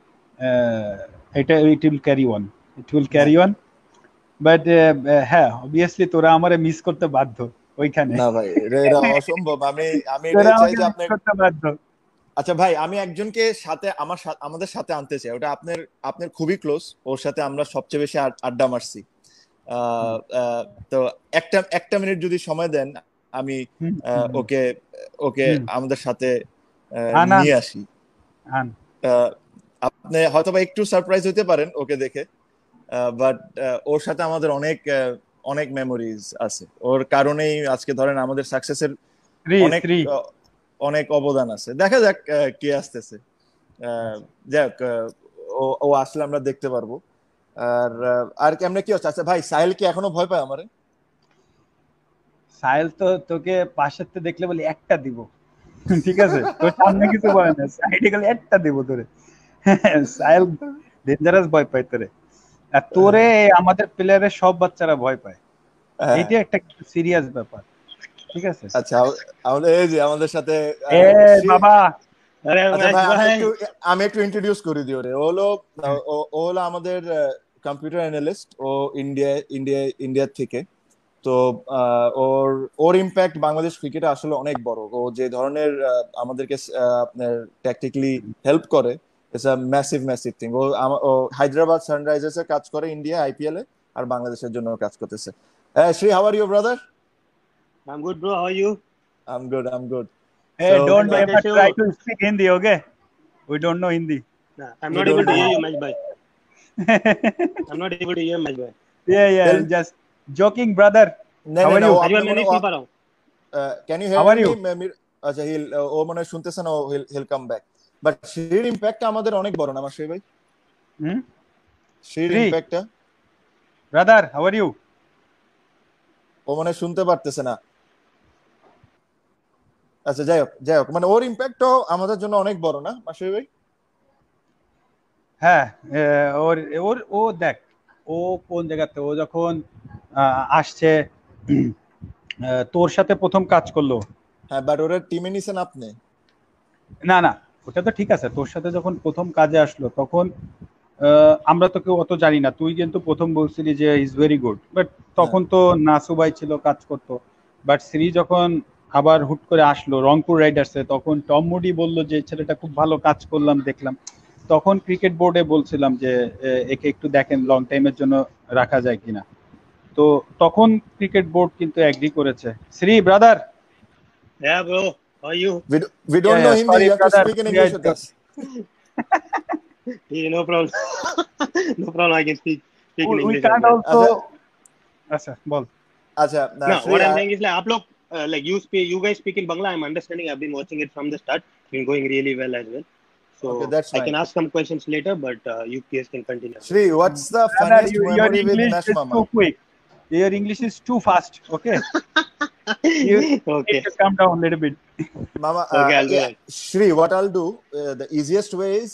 এটা it will carry on, it will carry on. But হ্যাঁ, অবভিয়াসলি তোরা আমারে মিস করতে বাধ্য ওইখানে। না ভাই, এটা অসম্ভব। আমি আমি তোরা এটাই চাই আমাকে যে মিস আপনি, করতে বাধ্য। আচ্ছা ভাই, আমি একজনকে সাথে আমাদের সাথে আনতে চাই, ওটা আপনার আপনার খুবই ক্লোজ, ওর সাথে আমরা সবচেয়ে বেশি আড্ডা মারছি। আহ, আহ, তো একটা একটা মিনিট যদি সময় দেন, আমি হুম, হুম, হুম, ওকে ওকে হুম। আমাদের সাথে আন আন নিয়ে আসি। আন। আহ, আপনি হয়তোবা একটু সারপ্রাইজ হতে পারেন ওকে দেখে, বাট ওর সাথে আমাদের অনেক অনেক মেমোরিজ আছে। ওর কারণেই আজকে ধরেন আমাদের সাকসেসের শ্রী অনেক শ্রী অনেক অবদান আছে। দেখা যাক কে আসতেছে। যাক, ও ও আসলে আমরা দেখতে পারবো। আর আর কেমনে কি হচ্ছে? আচ্ছা ভাই, সাহিল কি এখনো ভয় পায় আমারে? সাহেল তো তোকে পাশেতে দেখলে বলি একটা দিব, ঠিক আছে? তোর সামনে কিছু বলে না, সাইডে গেলে একটা দিব তোরে। সাহেল ডেঞ্জারাস ভয় পায় তোরে। আর তোরে আমাদের প্লেয়ারের সব বাচ্চারা ভয় পায়, হ্যাঁ। এইটা একটা সিরিয়াস ব্যাপার, ঠিক আছে? আচ্ছা, আমাদের এই যে আমাদের সাথে এ শ্রী। বাবা, अरे আচ্ছা महेश ভাই, भाई। আমি একটু ইন্ট্রোডিউস করে দিই ওরে। ও হলো আমাদের কম্পিউটার অ্যানালিস্ট। ও ইন্ডিয়া থেকে। তো ওর ওর ইম্প্যাক্ট বাংলাদেশ ক্রিকেটে আসলে অনেক বড়। ও যে ধরনের আমাদেরকে আপনার ট্যাকটিক্যালি হেল্প করে, it's a massive massive thing. ও হায়দ্রাবাদ সানরাইজার্স এ কাজ করে, ইন্ডিয়া আইপিএল এ, আর বাংলাদেশের জন্য কাজ করতেছে। Sri, how are you brother? I'm good, bro. How are you? I am good. hey, so don't भाई ever कैसे हो? try to speak Hindi, okay? We don't know Hindi. Nah, I'm we not able don't to hear know. you, Mहेश भाई. I'm not able to hear Mहेश भाई. Yeah, Tell, just joking, brother. नहीं How नहीं are ना, you? वो महेश आपने भाई मैं मने नहीं सुन पा रहा हूँ. Can you How hear are me? you? আচ্ছা, ও মনে হয় শুনতেছে না, ও হিল কাম ব্যাক। বাট শ্রীর ইম্প্যাক্টটা আমাদের অনেক বড় না আমার শ্রী ভাই? Hmm? শ্রীর Sri, ইম্প্যাক্টটা brother, how are you? ও মনে হয় শুনতে পারতেছে না। আচ্ছা, যাই হোক যাই হোক, মানে ওর ইম্প্যাক্টও আমাদের জন্য অনেক বড় না মাসুই ভাই? হ্যাঁ, ওর ওর ও দেখ, ও কোন জায়গাতে, ও যখন আসছে, তোর সাথে প্রথম কাজ করলো। হ্যাঁ, বাট ওরা টিমে নিছেন আপনি। না না, ওটা তো ঠিক আছে, তোর সাথে যখন প্রথম কাজে আসলো তখন আমরা তো কেউ অত জানি না, তুই কিন্তু প্রথম বলছিলি যে ইজ ভেরি গুড, বাট হ্যাঁ, তখন তো নাসুবাই ছিল কাজ করতো। বাট শ্রী যখন আবার হুট করে আসলো রংপুর রাইডার্সে, তখন টম মুডি বলল যে এই ছেলেটা খুব ভালো কাজ করলাম দেখলাম। তখন ক্রিকেট বোর্ডে বলছিলাম যে একে একটু দেখেন লং টাইমের জন্য রাখা যায় কিনা। তো তখন ক্রিকেট বোর্ড কিন্তু এগ্রি করেছে। Sri brother, Yeah, bro. How are you? we don't know Hindi, sorry you have to brother, speak in English with us. Yeah, no problem. No problem. I can speak in we English as can't well. Also. আচ্ছা আচ্ছা বল। আচ্ছা, No, Shri, what I'm saying is like आप लोग like you guys speak in Bangla. I'm understanding. I've been watching it from the start. It's been going really well as well. So okay, that's I can fine. ask some questions later, but you guys can continue. Shri, what's the Brother, funniest your memory with English Mesh is Mama? too quick. Your English is too fast. Okay, you need Okay. to calm down a little bit. Mama, Okay, I'll do yeah, that. Shri, what I'll do, the easiest way is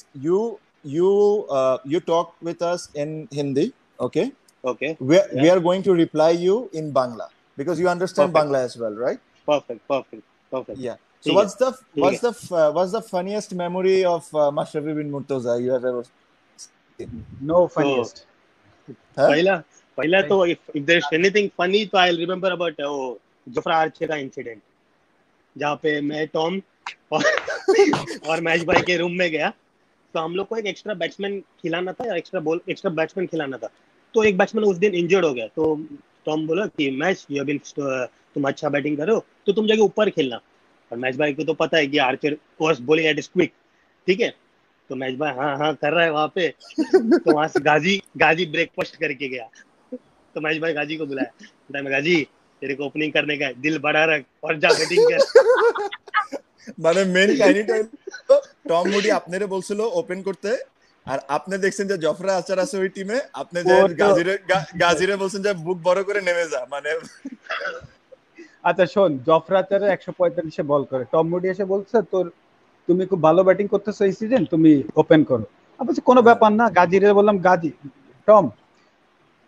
you talk with us in Hindi, okay? Okay. We Yeah. are going to reply you in Bangla because you understand Perfect. Bangla as well, right? Perfect. Yeah. So ठीक है, ठीक है. what's the funniest memory of Mashrafi bin Murtaza you have ever seen? No So funniest. Huh? पहला तो if there's anything funny तो I'll remember about Jofra Archer का इंसिडेंट, जहाँ पे मैं टॉम और मैच भाई के रूम में गया। तो हम लोग को एक एक्स्ट्रा बैट्समैन खिलाना था, या एक्स्ट्रा बैट्समैन खिलाना था। तो एक बैट्समैन उस दिन इंजर्ड हो गया, तो टॉम बोला कि मैच तुम अच्छा बैटिंग करो तो तुम जाके ऊपर खेलना। और मैच भाई को तो पता है कि Archer was bowling at quick, ठीक है? तो मैच भाई हाँ हाँ कर रहा है वहां पे। तो वहां से गाजी ब्रेकफास्ट करके गया। तो मैच भाई गाजी को बुलाया, बोला मैं गाजी तेरे को ओपनिंग करने का है, दिल बड़ा रख और जा बैटिंग कर। মানে মেন কাহিনীটা হলো টম মুডি আপনারে বলছিল ওপেন করতে, আর আপনি দেখছেন যে জফরা আচার আছে ওই টিমে, আপনি যে ও তো গাজিরে বলছেন যে বুক বড় করে নেমে যা, মানে আচ্ছা শোন, জফরাচারে 145-এ বল করে, টম মুডি এসে বলছে তোর তুমি খুব ভালো ব্যাটিং করতেছো এই সিজন, তুমি ওপেন করো। আমি বলছি কোনো ব্যাপার না, গাজীরে বললাম গাজী টম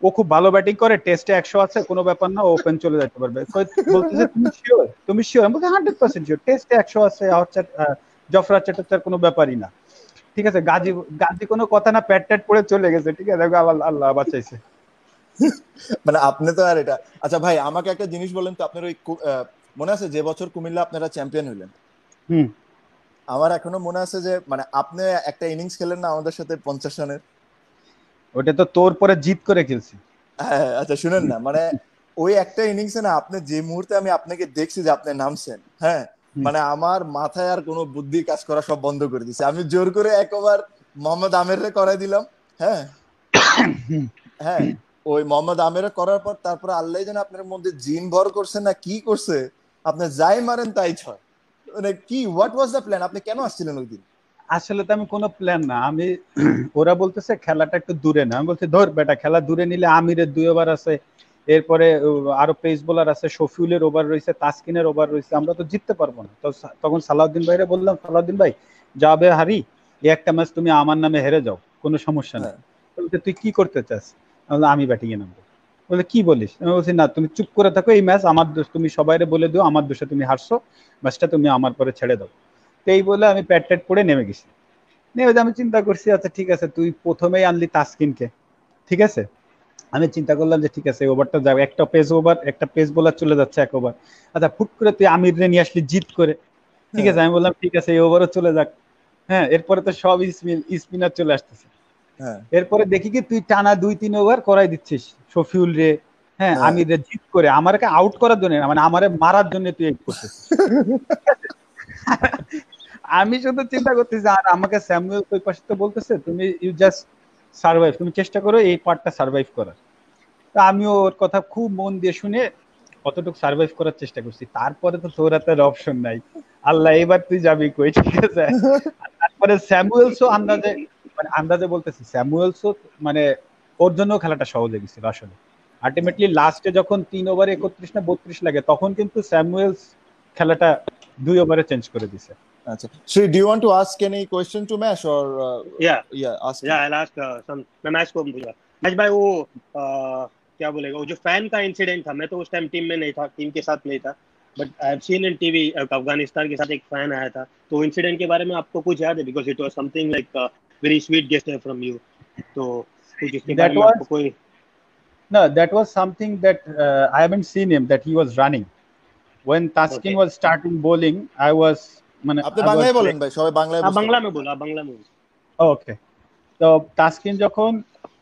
ও খুব ভালো ব্যাটিং করে, টেস্টে 100 আছে, কোনো ব্যাপার না, ওপেন চলে যেতে পারবে। বলতেছে তুমি শিওর? আমি বলছি 100% শিওর, টেস্টে 100 আছে, জফরা আর্চার কোনো ব্যাপারই না। ঠিক আছে, গাজী কোনো কথা না, প্যাট ট্যাট পড়ে চলে গেছে। ঠিক আছে, আল্লাহ বাঁচাইছে। মানে আপনি তো আর এটা। আচ্ছা ভাই, আমাকে একটা জিনিস বলেন তো, আপনার ওই মনে আছে যে বছর কুমিল্লা আপনারা চ্যাম্পিয়ন হইলেন? আমার এখনো মনে আছে যে মানে আপনি একটা ইনিংস খেলেন না আমাদের সাথে 50 রানের। ওটা তো তোর পরে জিত করে খেলছি। হ্যাঁ, আচ্ছা শুনেন না, মানে ওই একটা ইনিংসে না, আপনি যে মুহূর্তে আমি আপনাকে দেখছি যে আপনি নামছেন, হ্যাঁ, মানে আমার মাথায় আর কোনো বুদ্ধি কাজ করা সব বন্ধ করে দিছে। আমি জোর করে একবার মোহাম্মদ আমিরে করাই দিলাম। হ্যাঁ হ্যাঁ, ওই মোহাম্মদ আমিরে করার পর তারপরে আল্লাহ যেন আপনার মধ্যে জিন ভর করছে না কি করছে, আপনি যাই মারেন তাই ছয়। মানে কি, হোয়াট ওয়াজ দ্য প্ল্যান? আপনি কেন আসছিলেন ওই দিন? আসলে তো আমি কোনো প্ল্যান না, আমি ওরা বলতেছে খেলাটা একটু দূরে না, আমি বলছি ধর বেটা, খেলা দূরে নিলে আমিরের 2 ওভার আছে, এরপরে আরো পেস বোলার আছে, শফিউলের ওভার রয়েছে, তাসকিনের ওভার রয়েছে, আমরা তো জিততে পারবো না। তো তখন সালাউদ্দিন ভাইরে বললাম, সালাউদ্দিন ভাই যাবে হারি, এই একটা ম্যাচ তুমি আমার নামে হেরে যাও, কোনো সমস্যা নেই। বলতে তুই কি করতে চাস? আমি ব্যাটিং এ নামবো। বলে কি বলিস? আমি বলছি না, তুমি চুপ করে থাকো, এই ম্যাচ আমার দোষ, তুমি সবাইরে বলে দিও আমার দোষে তুমি হারছো, ম্যাচটা তুমি আমার পরে ছেড়ে দাও। তো এই বলে আমি প্যাট ট্যাট পড়ে নেমে গেছি। আমি চিন্তা করছি, আচ্ছা ঠিক আছে, তুই প্রথমেই আনলি তাসকিনকে, ঠিক আছে, আমি চিন্তা করলাম যে ঠিক আছে ওভারটা যাবে, একটা পেস বোলার চলে যাচ্ছে 1 ওভার। আচ্ছা ফুট করে তুই আমিরে নিয়ে আসলি জিত করে, ঠিক আছে, আমি বললাম ঠিক আছে এই ওভারও চলে যাক। হ্যাঁ, এরপরে তো সব স্পিনার চলে আসতেছে। এরপরে দেখি কি তুই টানা 2-3 ওভার করাই দিচ্ছিস শফিউল রে, হ্যাঁ, আমির রে জিত করে, আমারকে আউট করার জন্য না, মানে আমারে মারার জন্য তুই এই করছিস। আমি শুধু চিন্তা করতেছি, আর আমাকে স্যামুয়েল ওই পাশে তো বলতেছে তুমি ইউ জাস্ট সার্ভাইভ, তুমি চেষ্টা করো এই পার্টটা সার্ভাইভ করার। তো আমিও ওর কথা খুব মন দিয়ে শুনে কতটুকু সার্ভাইভ করার চেষ্টা করছি। তারপরে তো তোর হাতে অপশন নাই, আল্লাহ এবার তুই যাবি কই, ঠিক আছে। তারপরে স্যামুয়েলসও আন্দাজে বলতেছি, স্যামুয়েলসও মানে ওর জন্য খেলাটা সহজ হয়ে গেছিল আসলে। আলটিমেটলি লাস্টে যখন 3 ওভারে 31 না 32 লাগে, তখন কিন্তু স্যামুয়েলস খেলাটা 2 ওভারে চেঞ্জ করে দিছে। আচ্ছা, Sri, do you want to ask any question to Mesh or ask him? I'll ask some। मैं मैच को बोलूंगा, मैच भाई वो क्या बोलेगा, वो जो फैन का इंसिडेंट था, मैं तो उस टाइम टीम में नहीं था, टीम के साथ नहीं था, but I have seen in TV Afghanistan के साथ एक फैन आया था, तो इंसिडेंट के बारे में आपको कुछ याद है? Because it was something like very sweet gesture from you, तो कुछ इसके बारे में आपको कोई? No, that was something that I haven't seen him, that he was running when Taskin was starting bowling. I was আপনি বাংলায় বলেন ভাই, সবাই বাংলায় বলেন। বাংলা में बोला, बांग्ला में। ওকে, তো তাসকিন যখন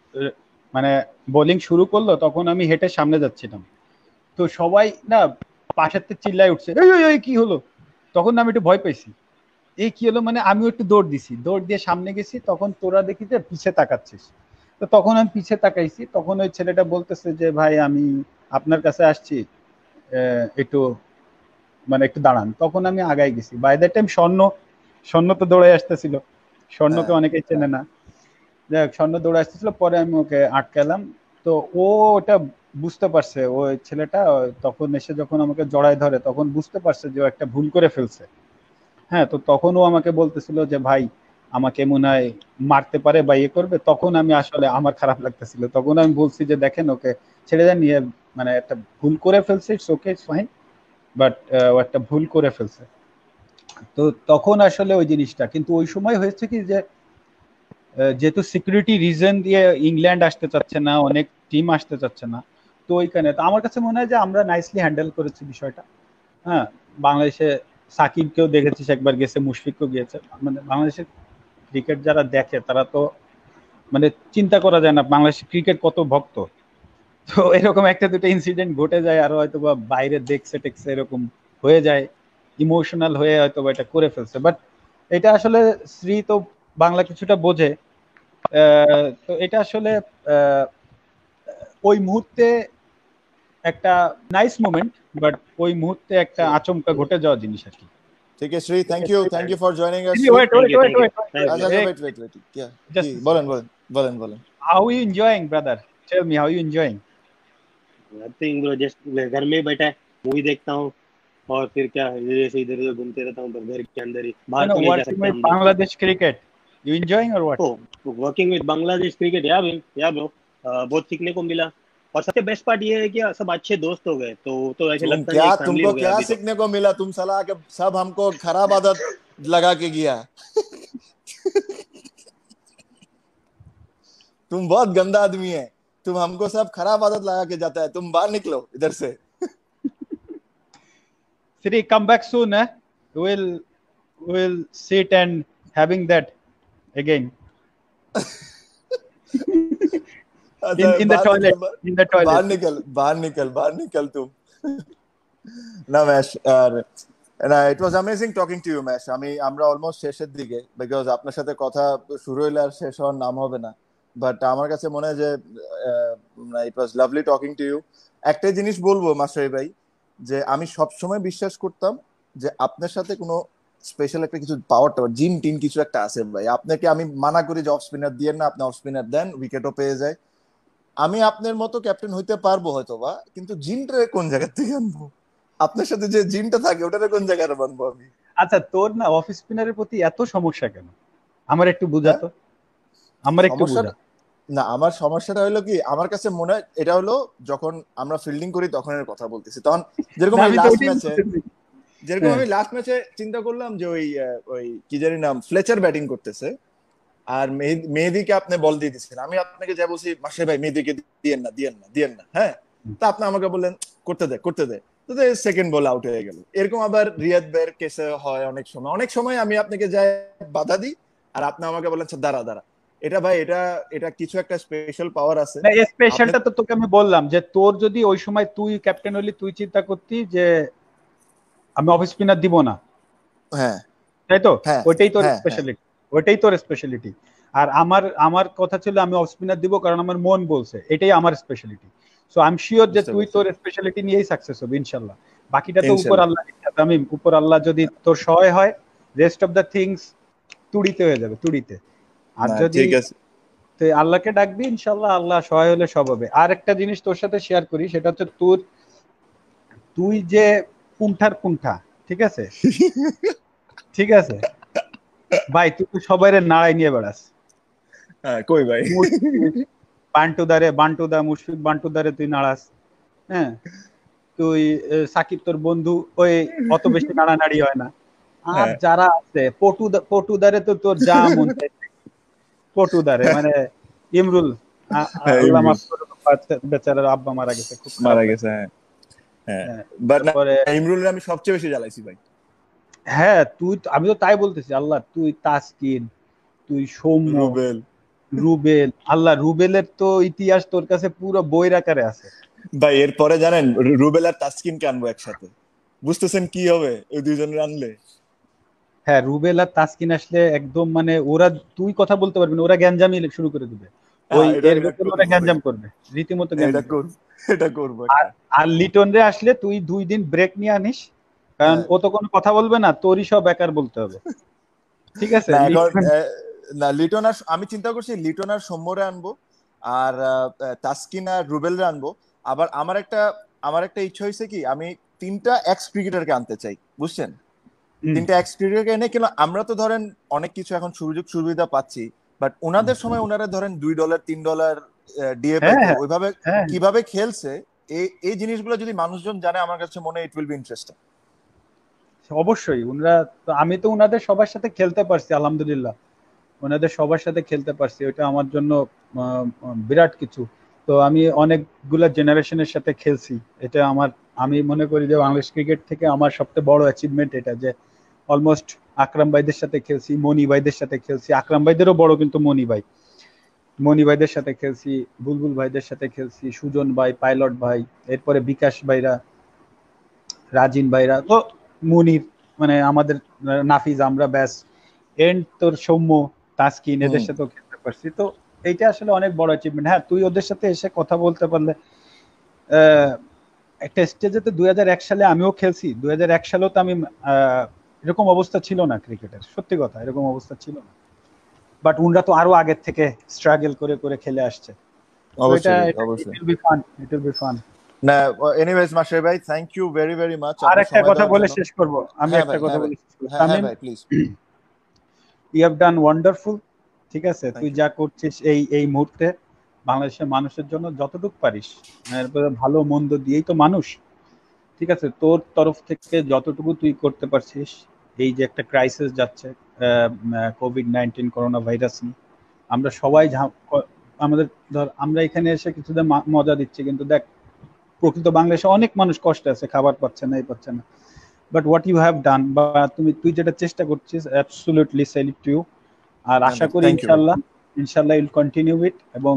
মানে বোলিং শুরু করলো, তখন আমি হেঁটে সামনে যাচ্ছিলাম, তো সবাই না পাশের থেকে চিল্লায় উঠছে, এই কি হলো? তখন আমি একটু ভয় পেয়েছি, এই কি হলো, মানে আমিও একটু দৌড় দিয়ে সামনে গেছি, তখন তোরা দেখি যে পিছে তাকাচ্ছিস। তো তখন আমি পিছে তাকাইছি, তখন ওই ছেলেটা বলতেছে যে ভাই আমি আপনার কাছে আসছি, একটু একটু দাঁড়ান। তখন আমি আগাই গেছি, বাই দ্যাট টাইম স্বর্ণ তো দৌড়ে আসতেছিল, স্বর্ণকে অনেকেই চেনে না, যাই হোক স্বর্ণ দৌড়ে আসতেছিল, পরে আমি ওকে আটকালাম। তো ও ওটা বুঝতে পারছে, ওই ছেলেটা তখন এসে যখন আমাকে জড়ায় ধরে, তখন বুঝতে পারছে যে ও একটা ভুল করে ফেলছে। হ্যাঁ, তো তখন ও আমাকে বলতেছিল যে ভাই আমাকে মনে হয় মারতে পারে বা ইয়ে করবে। তখন আমি আসলে আমার খারাপ লাগতেছিল, তখন আমি বলছি যে দেখেন ওকে ছেড়ে দেন, নিয়ে মানে একটা ভুল করে ফেলছে, it's okay, it's fine, but ও একটা ভুল করে ফেলছে। তো তখন আসলে ওই জিনিসটা, কিন্তু ওই সময় হয়েছে কি যে যেহেতু সিকিউরিটি রিজন দিয়ে ইংল্যান্ড আসতে চাচ্ছে না, অনেক টিম আসতে চাচ্ছে না, তো ওইখানে তো আমার কাছে মনে হয় যে আমরা নাইসলি হ্যান্ডেল করেছি বিষয়টা। হ্যাঁ, বাংলাদেশে সাকিবকেও দেখেছিস একবার গেছে, মুশফিককেও গিয়েছে, মানে বাংলাদেশের ক্রিকেট যারা দেখে তারা তো মানে চিন্তা করা যায় না বাংলাদেশের ক্রিকেট কত ভক্ত। তো এরকম একটা দুটো ইনসিডেন্ট ঘটে যায়, আর হয়তো বা বাইরে দেখছে টেকছে এরকম হয়ে যায়, ইমোশনাল হয়ে হয়তো বা এটা করে ফেলছে। বাট এটা আসলে শ্রী তো বাংলা কিছুটা বোঝে, তো এটা আসলে ওই মুহূর্তে একটা নাইস মোমেন্ট, বাট ওই মুহূর্তে একটা আচমকা ঘটে যাওয়া জিনিস আর কি। ঠিক আছে Sri, thank you for joining us. Wait, বলেন। How are you enjoying, brother? Tell me, how are you enjoying? Nothing bro, just घर में बैठा मूवी देखता हूँ और फिर क्या इधर घूमते रहता हूँ, घर के अंदर ही, बाहर तो नहीं जा सकते हम। Bangladesh cricket, you enjoying or what? Oh, working with Bangladesh cricket, yeah bro. बहुत सीखने को मिला। और सबसे बेस्ट पार्ट ये है कि सब अच्छे दोस्त हो गए, तो ऐसे लगता नहीं, एक फैमिली तुमको हो गया क्या अभी तो। सीखने को मिला? तुम साला आके सब हमको खराब आदत लगा के गया। तुम बहुत गंदा आदमी है, तुम हमको सब खराब आदत लगा के जाता है, तुम बाहर निकलो इधर से। Siri, come back soon, eh? We'll sit and having that again अच्छा in the बाहर toilet. निकल, In the toilet. बाहर निकल, बाहर निकल, बाहर निकल तुम। না ম্যাশ, আর না, it was amazing talking to you Mash. আমরা অলমোস্ট শেষের দিকে, বিকজ আপনার সাথে কথা শুরু হইলে আর শেষ হওয়ার নাম হবে না। বাট আমার কাছে মনে হয় যে it was lovely talking to you. একটাই জিনিস বলবো মাস্টারি ভাই, যে আমি সবসময় বিশ্বাস করতাম যে আপনার সাথে কোনো স্পেশাল একটা কিছু পাওয়ার টাওয়ার জিন টিন কিছু একটা আছে ভাই। আপনাকে আমি মানা করি যে অফ স্পিনার দিয়েন না, আপনি অফ স্পিনার দেন, উইকেটও পেয়ে যায়। আমি আপনার মতো ক্যাপ্টেন হইতে পারবো হয়তো বা, কিন্তু জিনটা কোন জায়গা থেকে আনবো? আপনার সাথে যে জিনটা থাকে ওটারে কোন জায়গায় বানবো আমি? আচ্ছা, তোর না অফ স্পিনারের প্রতি এত সমস্যা কেন? আমার একটু বুঝাতো, আমার একটু বুঝা। না, আমার সমস্যাটা হলো কি, আমার কাছে মনে হয় এটা হলো যখন আমরা ফিল্ডিং করি তখনের কথা বলতেছি। তখন যেরকম আমি লাস্ট ম্যাচে চিন্তা করলাম যে ওই কি জানি নাম ফ্লেচার ব্যাটিং করতেছে আর মেহেদীকে আপনি বল দিয়ে দিচ্ছেন। আমি আপনাকে যা বলছি মাসে ভাই মেহেদীকে দিয়েন না, দিয়েন না, দিয়েন না, হ্যাঁ, তা আপনি আমাকে বললেন করতে দে, করতে দে, তো সেকেন্ড বল আউট হয়ে গেল। এরকম আবার রিয়াদ ভাইয়ের কেসে হয় অনেক সময় আমি আপনাকে যাই বাধা দিই আর আপনি আমাকে বলেন দাঁড়া দাঁড়া। এটা ভাই এটা কিছু একটা স্পেশাল পাওয়ার আছে। না, এই স্পেশালটা তো তোকে আমি বললাম যে তোর যদি ওই সময় তুই ক্যাপ্টেন হলি, তুই চিন্তা করতি যে আমি অফ স্পিনার দিব না, হ্যাঁ তাই তো? ওইটাই তোর স্পেশালিটি, ওইটাই তোর স্পেশালিটি। আর আমার কথা ছিল আমি অফ স্পিনার দিব কারণ আমার মন বলছে, এটাই আমার speciality. So I am sure যে তুই তোর স্পেশালিটি নিয়েই সাকসেস হবে ইনশাআল্লাহ। বাকিটা তো উপর আল্লাহ, আমি উপর আল্লাহ যদি তোর সহায় হয়, রেস্ট অফ দ্য থিংস তুড়িতে হয়ে যাবে, তুড়িতে। আর যদি তুই আল্লাহকে ডাকবি ইনশাআল্লাহ, আল্লাহ সহায় হলে সব হবে। আর একটা জিনিস তোর সাথে শেয়ার করি, সেটা হচ্ছে তুই যে পুণ্ঠা, ঠিক আছে? ঠিক আছে ভাই, তুই তো সবাই নাড়াই নিয়ে বেড়াস। কই ভাই, বান্টুদা মুশফিক বান্টুদারে তুই নাড়াস, হ্যাঁ। তুই সাকিব তোর বন্ধু, ওই অত বেশি নাড়ানাড়ি হয় না। আর যারা আছে পটুদারে তো তোর যা মন চায়, পটুদারে মানে ইমরুল, আল্লাহ মাফ করুক, বেচারার আব্বা মারা গেছে, খুব মারা গেছে। হ্যাঁ, বাট ইমরুলের আমি সবচেয়ে বেশি জ্বালাইছি ভাই। হ্যাঁ, আমি তো তাই বলতেছি, আল্লাহ তুই তাসকিন, তুই সৌম্য, রুবেল, আল্লাহ রুবেলের তো ইতিহাস তোর কাছে পুরো বইয়ের আকারে আছে ভাই। এরপরে জানেন রুবেল আর তাসকিনকে আনবো একসাথে, বুঝতেছেন কি হবে ওই দুইজনের আনলে? হ্যাঁ, রুবেল আর তাসকিন আসলে একদম মানে ওরা, তুই কথা বলতে পারবি না, ওরা গ্যাঞ্জামি শুরু করে দিবে, ওই এর ভেতরে ওরা গ্যাঞ্জাম করবে রীতিমতো। এটা করব। আর লিটন রে আসলে তুই 2 দিন ব্রেক নিয়ে আনিস, কারণ ও তো কোনো কথা বলবে না, তোরই সব বেকার বলতে হবে, ঠিক আছে? না, লিটন আর আমি চিন্তা করছি লিটন আর সৌম্যরে আনবো, আর তাসকিন আর রুবেলরে আনবো। আবার আমার একটা ইচ্ছা হয়েছে কি, আমি 3টা এক্স ক্রিকেটারকে আনতে চাই, বুঝছেন? 3টা এক্স ক্রিকেটারকে এনে, কেন আমরা তো ধরেন অনেক কিছু এখন সুযোগ সুবিধা পাচ্ছি, বাট ওনাদের সময় ওনারা ধরেন $2 $3 দিয়ে পাইতো, ওইভাবে কিভাবে খেলছে এই জিনিসগুলো যদি মানুষজন জানে, আমার কাছে মনে হয় ইট উইল বি ইন্টারেস্টিং। অবশ্যই আমি তো ওনাদের সবার সাথে খেলতে পারছি, আলহামদুলিল্লাহ, ওনাদের সবার সাথে খেলতে পারছি, ওটা আমার জন্য বিরাট কিছু। তো আমি অনেকগুলা জেনারেশনের সাথে খেলছি, এটা আমি মনে করি যে বাংলাদেশ ক্রিকেট থেকে আমার সবচেয়ে বড় অ্যাচিভমেন্ট এটা, যে অলমোস্ট আকরাম ভাইদের সাথে খেলছি, মনি ভাইদের সাথে খেলছি, আকরাম ভাইদেরও বড় কিন্তু মনি ভাইদের সাথে খেলছি, বুলবুল ভাইদের সাথে খেলছি, সুজন ভাই, পাইলট ভাই, এরপরে বিকাশ ভাইরা, রাজিন ভাইরা, তো মুনির, মানে আমাদের নাফিজ, আমরা ব্যাস এন্ড তোর সৌম্য, তাসকিন, এদের সাথেও খেলতে পারছি। তো এইটা আসলে অনেক বড় অ্যাচিভমেন্ট। হ্যাঁ, তুই ওদের সাথে এসে কথা বলতে পারলে, একটা স্টেজে তো 2001 সালে আমিও খেলছি, 2001 সালেও তো আমি এরকম অবস্থা ছিল না ক্রিকেটের, সত্যি কথা, এরকম অবস্থা ছিল না। বাট উনরা তো আরো আগের থেকে স্ট্রাগল করে করে খেলে আসছে। অবশ্যই ইট উইল বি ফান। না, এনিওয়েজ মাশরাফি ভাই, thank you very very much. আর একটা কথা বলে শেষ করব, আমি একটা কথা বলে শেষ করব। হ্যাঁ ভাই, please. You have done wonderful, ঠিক আছে? তুই যা করছিস এই মুহূর্তে, বাংলাদেশের মানুষের জন্য যতটুকু পারিস, এরপরে ভালো মন্দ দিয়েই তো মানুষ। ঠিক আছে, তোর তরফ থেকে যতটুকু তুই করতে পারছিস, এই যে একটা ক্রাইসিস যাচ্ছে কোভিড-19 করোনা ভাইরাস নিয়ে, আমরা সবাই আমাদের ধর আমরা এখানে এসে কিছুটা মজা দিচ্ছি, কিন্তু দেখ প্রকৃত বাংলাদেশে অনেক মানুষ কষ্টে আছে, খাবার পাচ্ছে না, এই পাচ্ছে না। But what you have done, বা তুই যেটা চেষ্টা করছিস, অ্যাবসলিউটলি স্যালিউট টু ইউ। আর আশা করি থ্যাংক ইউ ভাই। ইনশাল্লাহ ইনশাল্লাহ উইল কন্টিনিউ ইট, এবং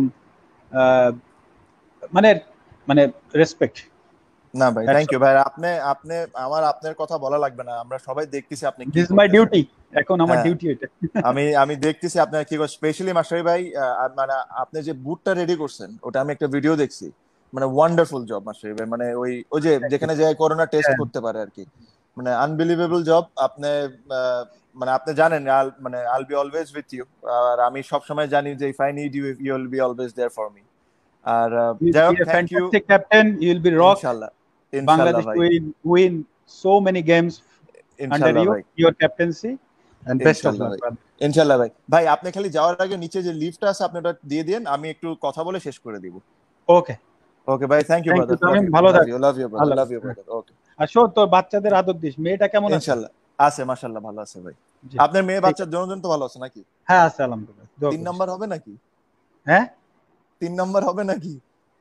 মানে মানে রেসপেক্ট। না ভাই, থ্যাংক ইউ ভাই। আপনি আপনি আমার আপনার কথা বলা লাগবে না, আমরা সবাই দেখতেছি আপনি কি দিস ইজ মাই করতেছেন। ডিউটি, এখন আমার হ্যাঁ, ডিউটি এটা। আমি আমি দেখতেছি আপনার কি স্পেশালি মাশরাফি ভাই, মানে আপনি যে বুটটা রেডি করছেন ওটা আমি একটা ভিডিও দেখছি, মানে ওয়ান্ডারফুল জব মাশরাফি ভাই। মানে ওই যে যেখানে যায় করোনা টেস্ট করতে পারে আর কি, মানে আনবিলিভেবল জব আপনি। মানে আপনি জানেন মানে I'll be always with you, আর আমি সব সময় জানি যে if I need you you will be always there for me. আর যাই হোক, thank you. Fantastic captain, you will be rock. ইনশাআল্লাহ, ইনশাআল্লাহ বাংলাদেশ ভাই, will win so many games under ইনশাআল্লাহ ভাই, your captaincy, and best of ইনশাআল্লাহ luck, ভাই, brother. ইনশাআল্লাহ ভাই। ভাই আপনি খালি যাওয়ার আগে নিচে যে লিফটটা আছে আপনি ওটা দিয়ে দিন, আমি একটু কথা বলে শেষ করে দিব। ওকে, ওকে ভাই, thank you thank you brother, love Tamim, you ভালো লাভ থাক। ইউ লাভ ইউ ব্রাদার, ভালো লাভ থাক। You brother. ওকে, আর শোন, তোর বাচ্চাদের আদর দিস। মেয়েটা কেমন আছে? ইনশাআল্লাহ আছে, মাশাআল্লাহ ভালো আছে ভাই। জি, আপনার মেয়ে ঠিক বাচ্চার আছে। জনজন তো ভালো আছে নাকি? হ্যাঁ আছে, আলহামদুলিল্লাহ, দোয়া 3 করিস। নাম্বার হবে নাকি? হ্যাঁ 3 নাম্বার হবে নাকি?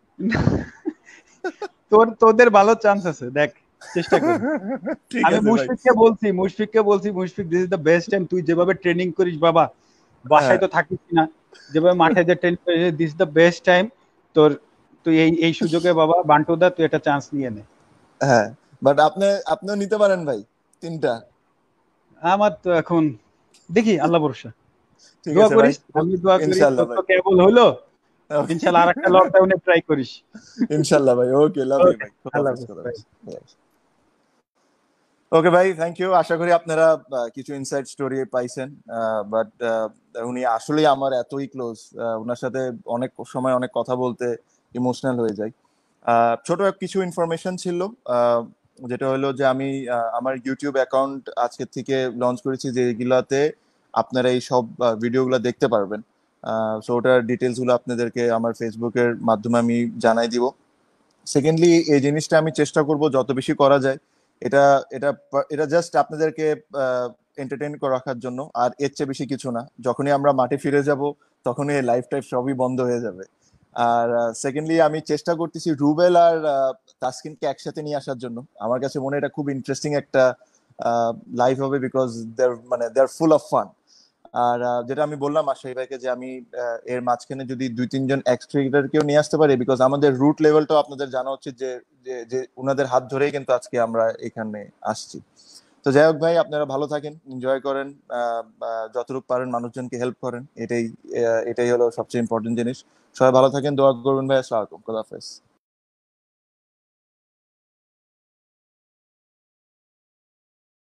তোদের ভালো চান্স আছে, দেখ চেষ্টা কর। ঠিক আমি আছে ভাই। মুশফিককে বলছি Mushfiq, this is the best time. তুই যেভাবে ট্রেনিং করিস বাবা, হ্যাঁ, বাসায় তো থাকিস না, যেভাবে মাঠে যে ট্রেনিং করিস, this is the best time তোর। তুই এই এই সুযোগে বাবা, বান্টুদা তুই একটা চান্স নিয়ে নে। হ্যাঁ, বাট আপনিও নিতে পারেন ভাই 3টা। আমার তো এখন দেখি, আল্লাহ ভরসা। ঠিক দোয়া আছে ভাই, করিস, আমি দোয়া করি। ইনশাআল্লাহ তোর ভাই। তো কেবল হলো, ইনশাআল্লাহ আরেকটা লকডাউনে ট্রাই করিস। ইনশাআল্লাহ ভাই, ওকে, লাভ ইউ ওকে, ভাই, খোদা আল্লাহ হাফেজ, হাফেজ খোদা ভাই। হাফেজ। ওকে ভাই, থ্যাংক ইউ। আশা করি আপনারা কিছু ইনসাইড স্টোরি পাইছেন। বাট উনি আসলেই আমার এতই ক্লোজ, ওনার সাথে অনেক সময় অনেক কথা বলতে ইমোশনাল হয়ে যাই। ছোট কিছু ইনফরমেশন ছিল, যেটা হলো যে আমি আমার ইউটিউব অ্যাকাউন্ট আজকে থেকে লঞ্চ করেছি, যে এগুলাতে আপনারা এই সব ভিডিওগুলো দেখতে পারবেন। সো ওটার ডিটেলস গুলো আপনাদেরকে আমার ফেসবুকের মাধ্যমে আমি জানাই দিব। সেকেন্ডলি, এই জিনিসটা আমি চেষ্টা করব যত বেশি করা যায়, এটা এটা এটা জাস্ট আপনাদেরকে এন্টারটেইন করে রাখার জন্য, আর এর চেয়ে বেশি কিছু না। যখনই আমরা মাঠে ফিরে যাব তখনই এই লাইফ টাইফ সবই বন্ধ হয়ে যাবে। আর সেকেন্ডলি, আমি চেষ্টা করতেছি রুবেল আর তাসকিনকে একসাথে নিয়ে আসার জন্য। আমার কাছে মনে হয় এটা খুব ইন্টারেস্টিং একটা লাইফ হবে, because they are full of fun. আর যেটা আমি বললাম আশাই ভাইকে, যে আমি এর মাঝখানে যদি 2-3 জন এক্সট্রিকেও নিয়ে আসতে পারি, বিকজ আমাদের রুট লেভেলটাও আপনাদের জানা উচিত, যে যে যে ওনাদের হাত ধরেই কিন্তু আজকে আমরা এখানে আসছি। তো যাই হোক ভাই, আপনারা ভালো থাকেন, এনজয় করেন, যতটুকু পারেন মানুষজনকে হেল্প করেন, এটাই হলো সবচেয়ে ইম্পর্টেন্ট জিনিস। সবাই ভালো থাকেন, দোয়া করবেন ভাই। আসসালামু আলাইকুম, খোদা হাফেজ।